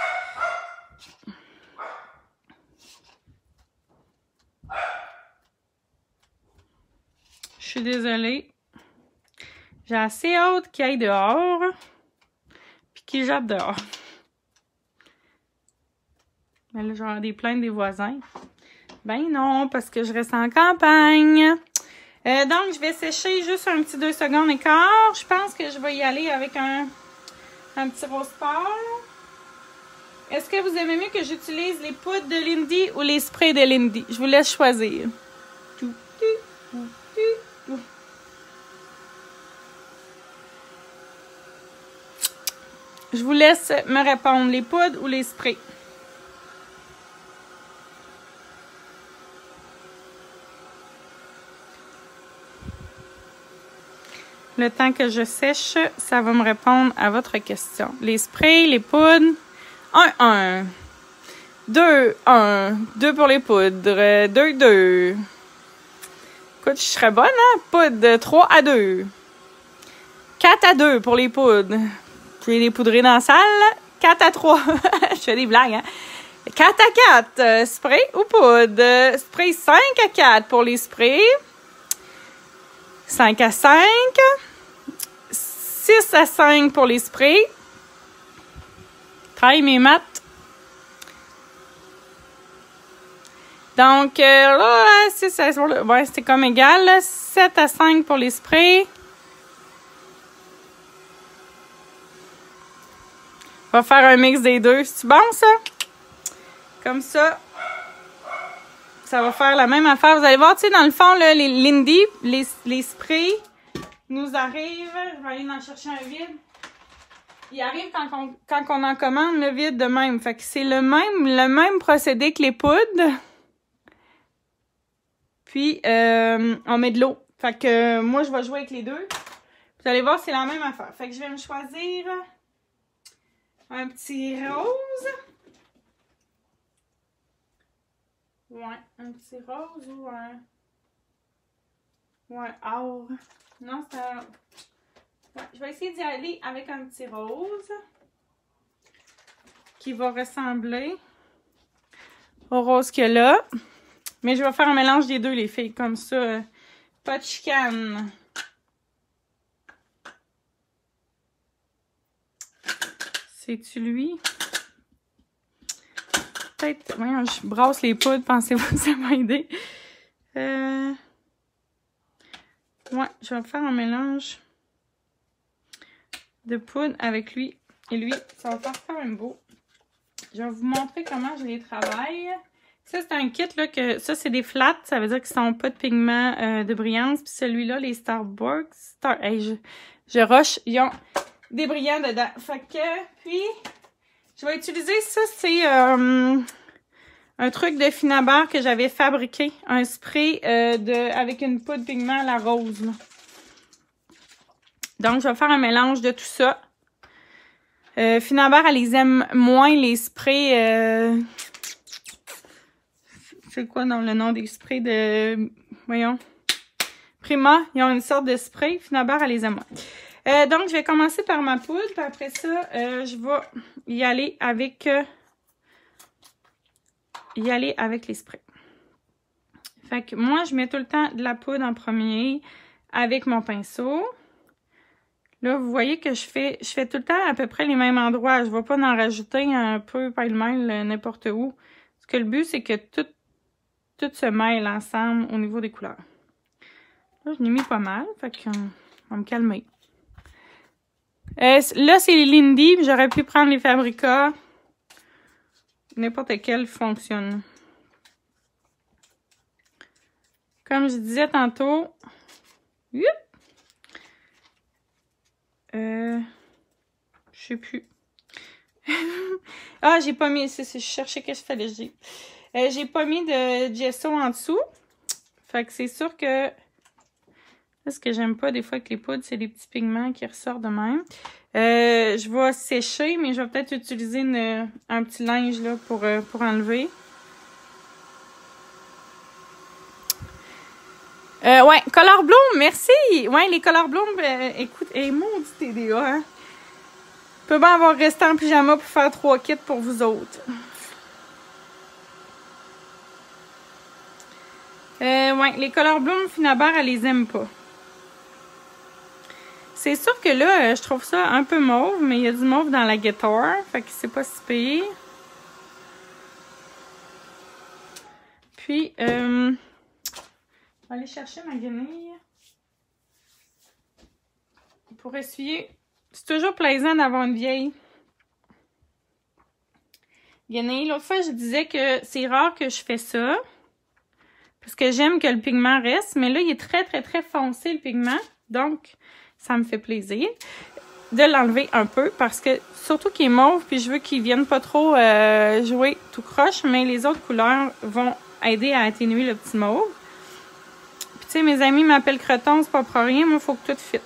Je suis désolée. J'ai assez hâte qu'il aille dehors. Puis qu'il jette dehors. Mais là, j'aurai des plaintes des voisins. Ben non, parce que je reste en campagne. Donc, je vais sécher juste un petit 2 secondes et quart. Je pense que je vais y aller avec un petit rose pâle. Est-ce que vous aimez mieux que j'utilise les poudres de Lindy ou les sprays de Lindy? Je vous laisse choisir. Je vous laisse me répondre, les poudres ou les sprays. Le temps que je sèche, ça va me répondre à votre question. Les sprays, les poudres. 1. 2, 1. 2 pour les poudres. 2, 2. Écoute, je serais bonne, hein? Poudre, 3 à 2. 4 à 2 pour les poudres. Puis les poudrés dans la salle. 4 à 3. Je fais des blagues, hein? 4 à 4. Spray ou poudre? Spray 5 à 4 pour les sprays. 5 à 5. 6 à 5 pour les sprays. Travaille mes maths. Donc, là, 6 à 5. Ouais, c'était comme égal. Là. 7 à 5 pour les sprays. On va faire un mix des deux. C'est bon, ça? Comme ça. Ça va faire la même affaire. Vous allez voir, tu sais, dans le fond, là, les Lindy, les sprays nous arrivent. Je vais aller en chercher un vide. Ils arrivent quand on en commande le vide de même. Fait que c'est le même procédé que les poudres. Puis, on met de l'eau. Fait que moi, je vais jouer avec les deux. Vous allez voir, c'est la même affaire. Fait que je vais me choisir un petit rose. Ouais, un petit rose ou un or. Non, c'est un... Ouais, je vais essayer d'y aller avec un petit rose qui va ressembler au rose qu'il y a là. Mais je vais faire un mélange des deux, les filles, comme ça. Pas de chicane. C'est-tu lui? Peut-être... Voyons, je brasse les poudres. Pensez-vous que ça va aider? Ouais, je vais faire un mélange de poudre avec lui et lui. Ça va faire quand même beau. Je vais vous montrer comment je les travaille. Ça, c'est un kit, là, que... Ça, c'est des flats. Ça veut dire qu'ils n'ont pas de pigment de brillance. Puis celui-là, les Starbucks... Hey, je rush. Ils ont des brillants dedans. Fait que... Puis, je vais utiliser ça. C'est un truc de Finabar que j'avais fabriqué. Un spray avec une poudre pigment à la rose, là. Donc, je vais faire un mélange de tout ça. Finabar, elle les aime moins, les sprays... C'est quoi dans le nom des sprays de... Voyons. Prima, ils ont une sorte de spray. Finabar, elle les aime moins. Donc, je vais commencer par ma poudre. Puis après ça, je vais y aller avec les sprays. Fait que moi, je mets tout le temps de la poudre en premier avec mon pinceau. Là, vous voyez que je fais tout le temps à peu près les mêmes endroits. Je ne vais pas en rajouter un peu pêle-mêle n'importe où. Parce que le but, c'est que tout se mêle ensemble au niveau des couleurs. Là, je l'ai mis pas mal. Fait qu'on va me calmer. Là, c'est les Lindy. J'aurais pu prendre les Fabrica. N'importe quel fonctionne. Comme je disais tantôt. Je sais plus. Ah, j'ai pas mis... Je cherchais qu'est-ce qu'il fallait que je dise. J'ai pas mis de gesso en dessous. Fait que c'est sûr que... Là, ce que j'aime pas des fois avec les poudres, c'est les petits pigments qui ressortent de même. Je vais sécher, mais je vais peut-être utiliser un petit linge là pour enlever. Ouais, Color Bloom, merci! Ouais, les Color Bloom, écoute, maudit TDA, hein? Je peux bien avoir resté en pyjama pour faire 3 kits pour vous autres. Ouais, les Color Bloom, Finabar, elle les aime pas. C'est sûr que là, je trouve ça un peu mauve, mais il y a du mauve dans la guitare, fait que c'est pas si pire. Puis, je vais aller chercher ma guenille pour essuyer. C'est toujours plaisant d'avoir une vieille guenille. L'autre fois, je disais que c'est rare que je fais ça. Parce que j'aime que le pigment reste. Mais là, il est très, très, très foncé, le pigment. Donc, ça me fait plaisir de l'enlever un peu. Parce que, surtout qu'il est mauve, puis je veux qu'il vienne pas trop jouer tout croche. Mais les autres couleurs vont aider à atténuer le petit mauve. Puis, tu sais, mes amis m'appellent Creton, c'est pas pour rien. Moi, il faut que tout fitte.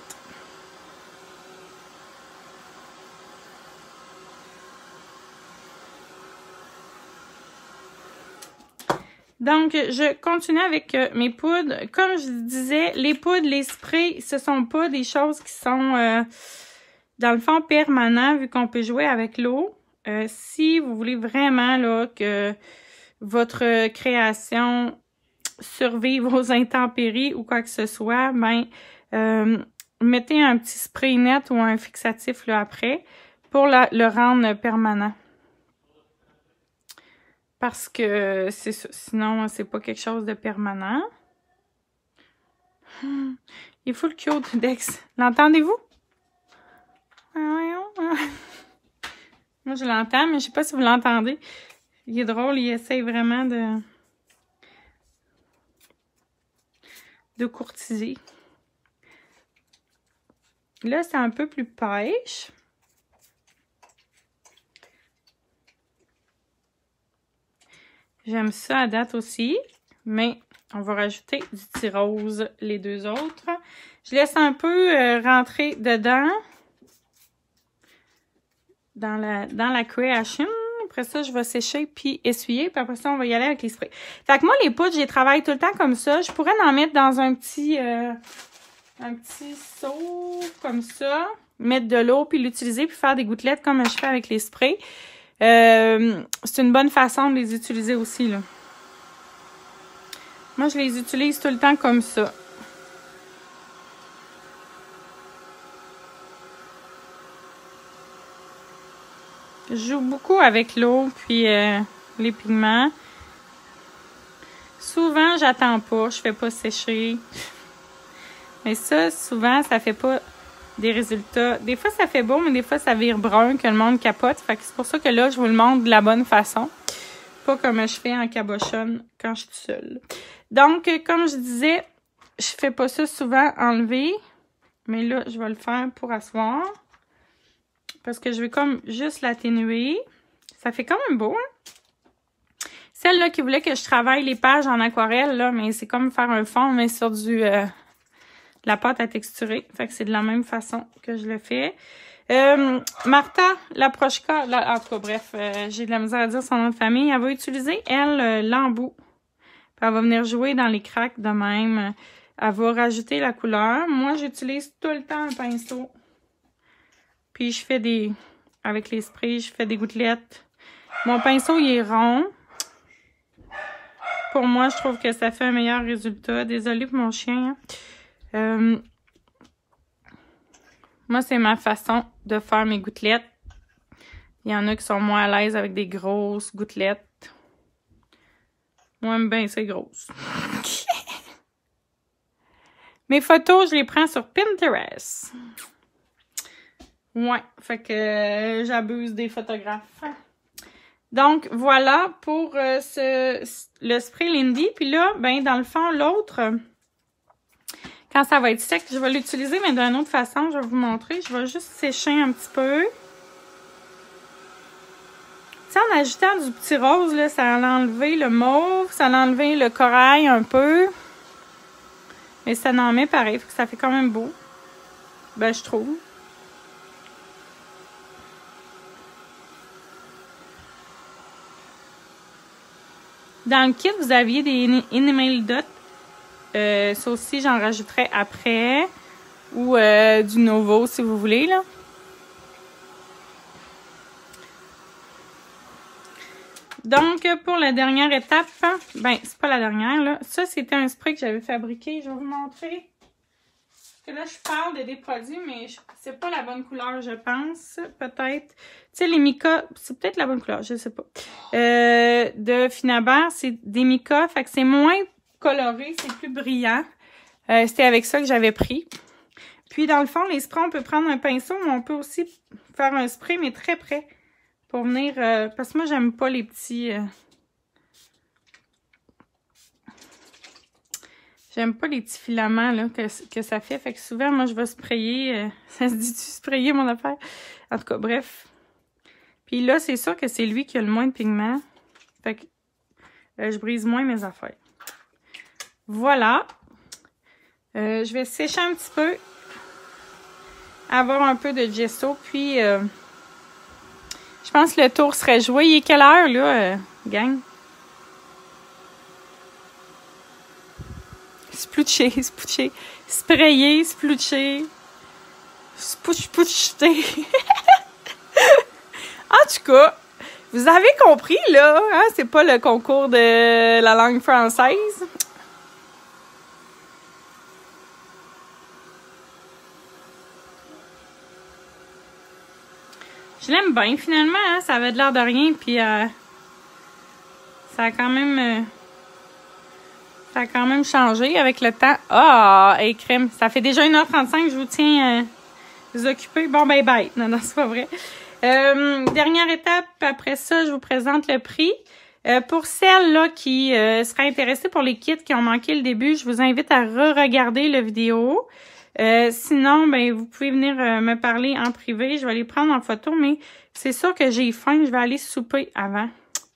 Donc, je continue avec mes poudres. Comme je disais, les poudres, les sprays, ce sont pas des choses qui sont, dans le fond, permanents, vu qu'on peut jouer avec l'eau. Si vous voulez vraiment là que votre création survive aux intempéries ou quoi que ce soit, ben, mettez un petit spray net ou un fixatif là après pour le rendre permanent. Parce que c'est ça. Sinon, c'est pas quelque chose de permanent. Il est full cute, Dex. L'entendez-vous? Moi, je l'entends, mais je sais pas si vous l'entendez. Il est drôle, il essaye vraiment de courtiser. Là, c'est un peu plus pêche. J'aime ça à date aussi, mais on va rajouter du petit rose, les deux autres. Je laisse un peu rentrer dedans, dans la creation. Après ça, je vais sécher puis essuyer, puis après ça, on va y aller avec les sprays. Fait que moi, les poudres, je les travaille tout le temps comme ça. Je pourrais en mettre dans un petit seau comme ça, mettre de l'eau, puis l'utiliser, puis faire des gouttelettes comme je fais avec les sprays. C'est une bonne façon de les utiliser aussi, là. Moi, je les utilise tout le temps comme ça. Je joue beaucoup avec l'eau puis les pigments. Souvent, j'attends pas, je fais pas sécher. Mais ça, souvent, ça fait pas des résultats. Des fois, ça fait beau, mais des fois, ça vire brun, que le monde capote. Fait que c'est pour ça que là, je vous le montre de la bonne façon. Pas comme je fais en cabochonne quand je suis seule. Donc, comme je disais, je fais pas ça souvent enlever. Mais là, je vais le faire pour asseoir. Parce que je vais comme juste l'atténuer. Ça fait quand même beau, hein? Celle-là qui voulait que je travaille les pages en aquarelle, là, mais c'est comme faire un fond, mais sur de la pâte à texturer. Fait que c'est de la même façon que je le fais. Martha Laprochka, en tout cas, bref, j'ai de la misère à dire son nom de famille. Elle va utiliser, elle, l'embout. Puis elle va venir jouer dans les craques de même. Elle va rajouter la couleur. Moi, j'utilise tout le temps un pinceau. Puis je fais des... Avec les sprays, je fais des gouttelettes. Mon pinceau, il est rond. Pour moi, je trouve que ça fait un meilleur résultat. Désolée pour mon chien. Moi, c'est ma façon de faire mes gouttelettes. Il y en a qui sont moins à l'aise avec des grosses gouttelettes. Moi, j'aime bien c'est grosse. Mes photos, je les prends sur Pinterest. Ouais, fait que j'abuse des photographes. Donc, voilà pour le spray Lindy. Puis là, ben dans le fond, l'autre, quand ça va être sec, je vais l'utiliser, mais d'une autre façon, je vais vous montrer. Je vais juste sécher un petit peu. Tu sais, en ajoutant du petit rose, là, ça a enlevé le mauve, ça a enlevé le corail un peu. Mais ça n'en met pareil, fait que ça fait quand même beau. Ben, je trouve. Dans le kit, vous aviez des Enamel Dots. Ça aussi, j'en rajouterai après. Ou du Nouveau, si vous voulez, là. Donc, pour la dernière étape, ben, c'est pas la dernière, là. Ça, c'était un spray que j'avais fabriqué. Je vais vous montrer. Parce que là, je parle de des produits, mais c'est pas la bonne couleur, je pense. Peut-être. Tu sais, les Mica, c'est peut-être la bonne couleur, je sais pas. De Finabar, c'est des Mica, fait que c'est moins coloré, c'est plus brillant. C'était avec ça que j'avais pris. Puis, dans le fond, les sprays, on peut prendre un pinceau, mais on peut aussi faire un spray, mais très près. Pour venir... parce que moi, j'aime pas les petits... J'aime pas les petits filaments là, que ça fait. Fait que souvent, moi, je vais sprayer. Ça se dit-tu sprayer mon affaire? En tout cas, bref. Puis là, c'est sûr que c'est lui qui a le moins de pigments. Fait que je brise moins mes affaires. Voilà. Je vais sécher un petit peu. Avoir un peu de gesso. Puis, je pense que le tour serait joué. Il est quelle heure, là, gang? Sploucher, sploucher, sprayer, sploucher, spoucher. En tout cas, vous avez compris, là, hein? C'est pas le concours de la langue française. Je l'aime bien, finalement, hein? Ça avait de l'air de rien, puis ça a quand même... Ça a quand même changé avec le temps. Ah, et crème. Ça fait déjà 1h35. Je vous tiens vous occuper. Bon, ben, bye. Non, non, c'est pas vrai. Dernière étape. Après ça, je vous présente le prix. Pour celles-là qui seraient intéressées pour les kits qui ont manqué le début, je vous invite à re-regarder la vidéo. Sinon, ben, vous pouvez venir me parler en privé. Je vais les prendre en photo, mais c'est sûr que j'ai faim. Je vais aller souper avant.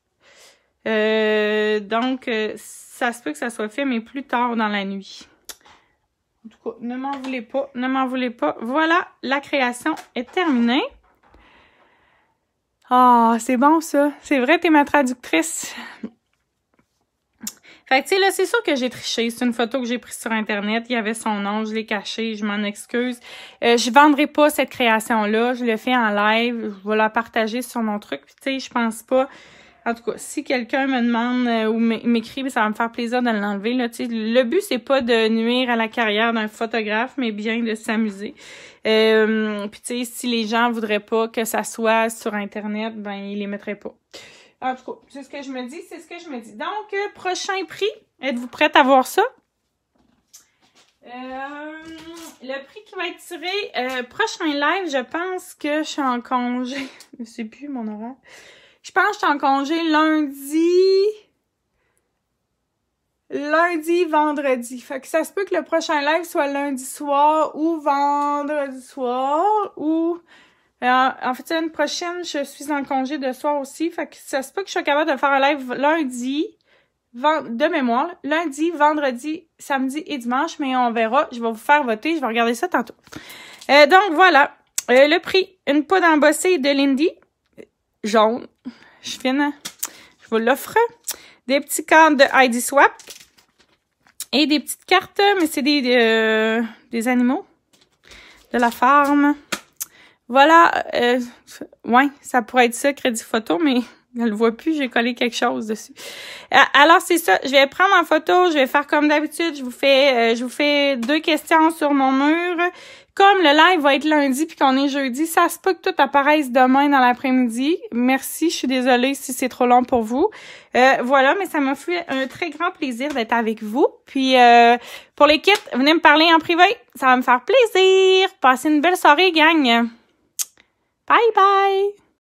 Donc, ça se peut que ça soit fait, mais plus tard dans la nuit. En tout cas, ne m'en voulez pas, ne m'en voulez pas. Voilà, la création est terminée. Ah, c'est bon ça. C'est vrai, t'es ma traductrice. Fait que, tu sais, là, c'est sûr que j'ai triché. C'est une photo que j'ai prise sur Internet. Il y avait son nom, je l'ai caché, je m'en excuse. Je vendrai pas cette création-là. Je le fais en live. Je vais la partager sur mon truc. Puis, tu sais, je pense pas En tout cas, si quelqu'un me demande ou m'écrit, ça va me faire plaisir de l'enlever. Là, le but, c'est pas de nuire à la carrière d'un photographe, mais bien de s'amuser. Puis tu sais, si les gens voudraient pas que ça soit sur Internet, ben ils les mettraient pas. En tout cas, c'est ce que je me dis, c'est ce que je me dis. Donc, prochain prix, êtes-vous prête à voir ça? Le prix qui va être tiré, prochain live, je pense que je suis en congé. Je sais plus mon horaire. Je pense que je suis en congé lundi, vendredi. Fait que ça se peut que le prochain live soit lundi soir ou vendredi soir ou... en fait, une prochaine, je suis en congé de soir aussi. Fait que ça se peut que je sois capable de faire un live lundi, de mémoire, lundi, vendredi, samedi et dimanche, mais on verra. Je vais vous faire voter. Je vais regarder ça tantôt. Donc, voilà. Le prix, une poudre embossée de Lindy. Jaune. Je suis fine. Je vous l'offre. Des petits cartes de ID Swap. Et des petites cartes, mais c'est des animaux. De la farm. Voilà. Ouais, ça pourrait être ça, crédit photo, mais je le vois plus. J'ai collé quelque chose dessus. Alors, c'est ça. Je vais prendre en photo. Je vais faire comme d'habitude. Je vous fais 2 questions sur mon mur. Comme le live va être lundi puis qu'on est jeudi, ça se peut que tout apparaisse demain dans l'après-midi. Merci, je suis désolée si c'est trop long pour vous. Voilà, mais ça m'a fait un très grand plaisir d'être avec vous. Puis, pour les kits, venez me parler en privé. Ça va me faire plaisir. Passez une belle soirée, gang. Bye bye!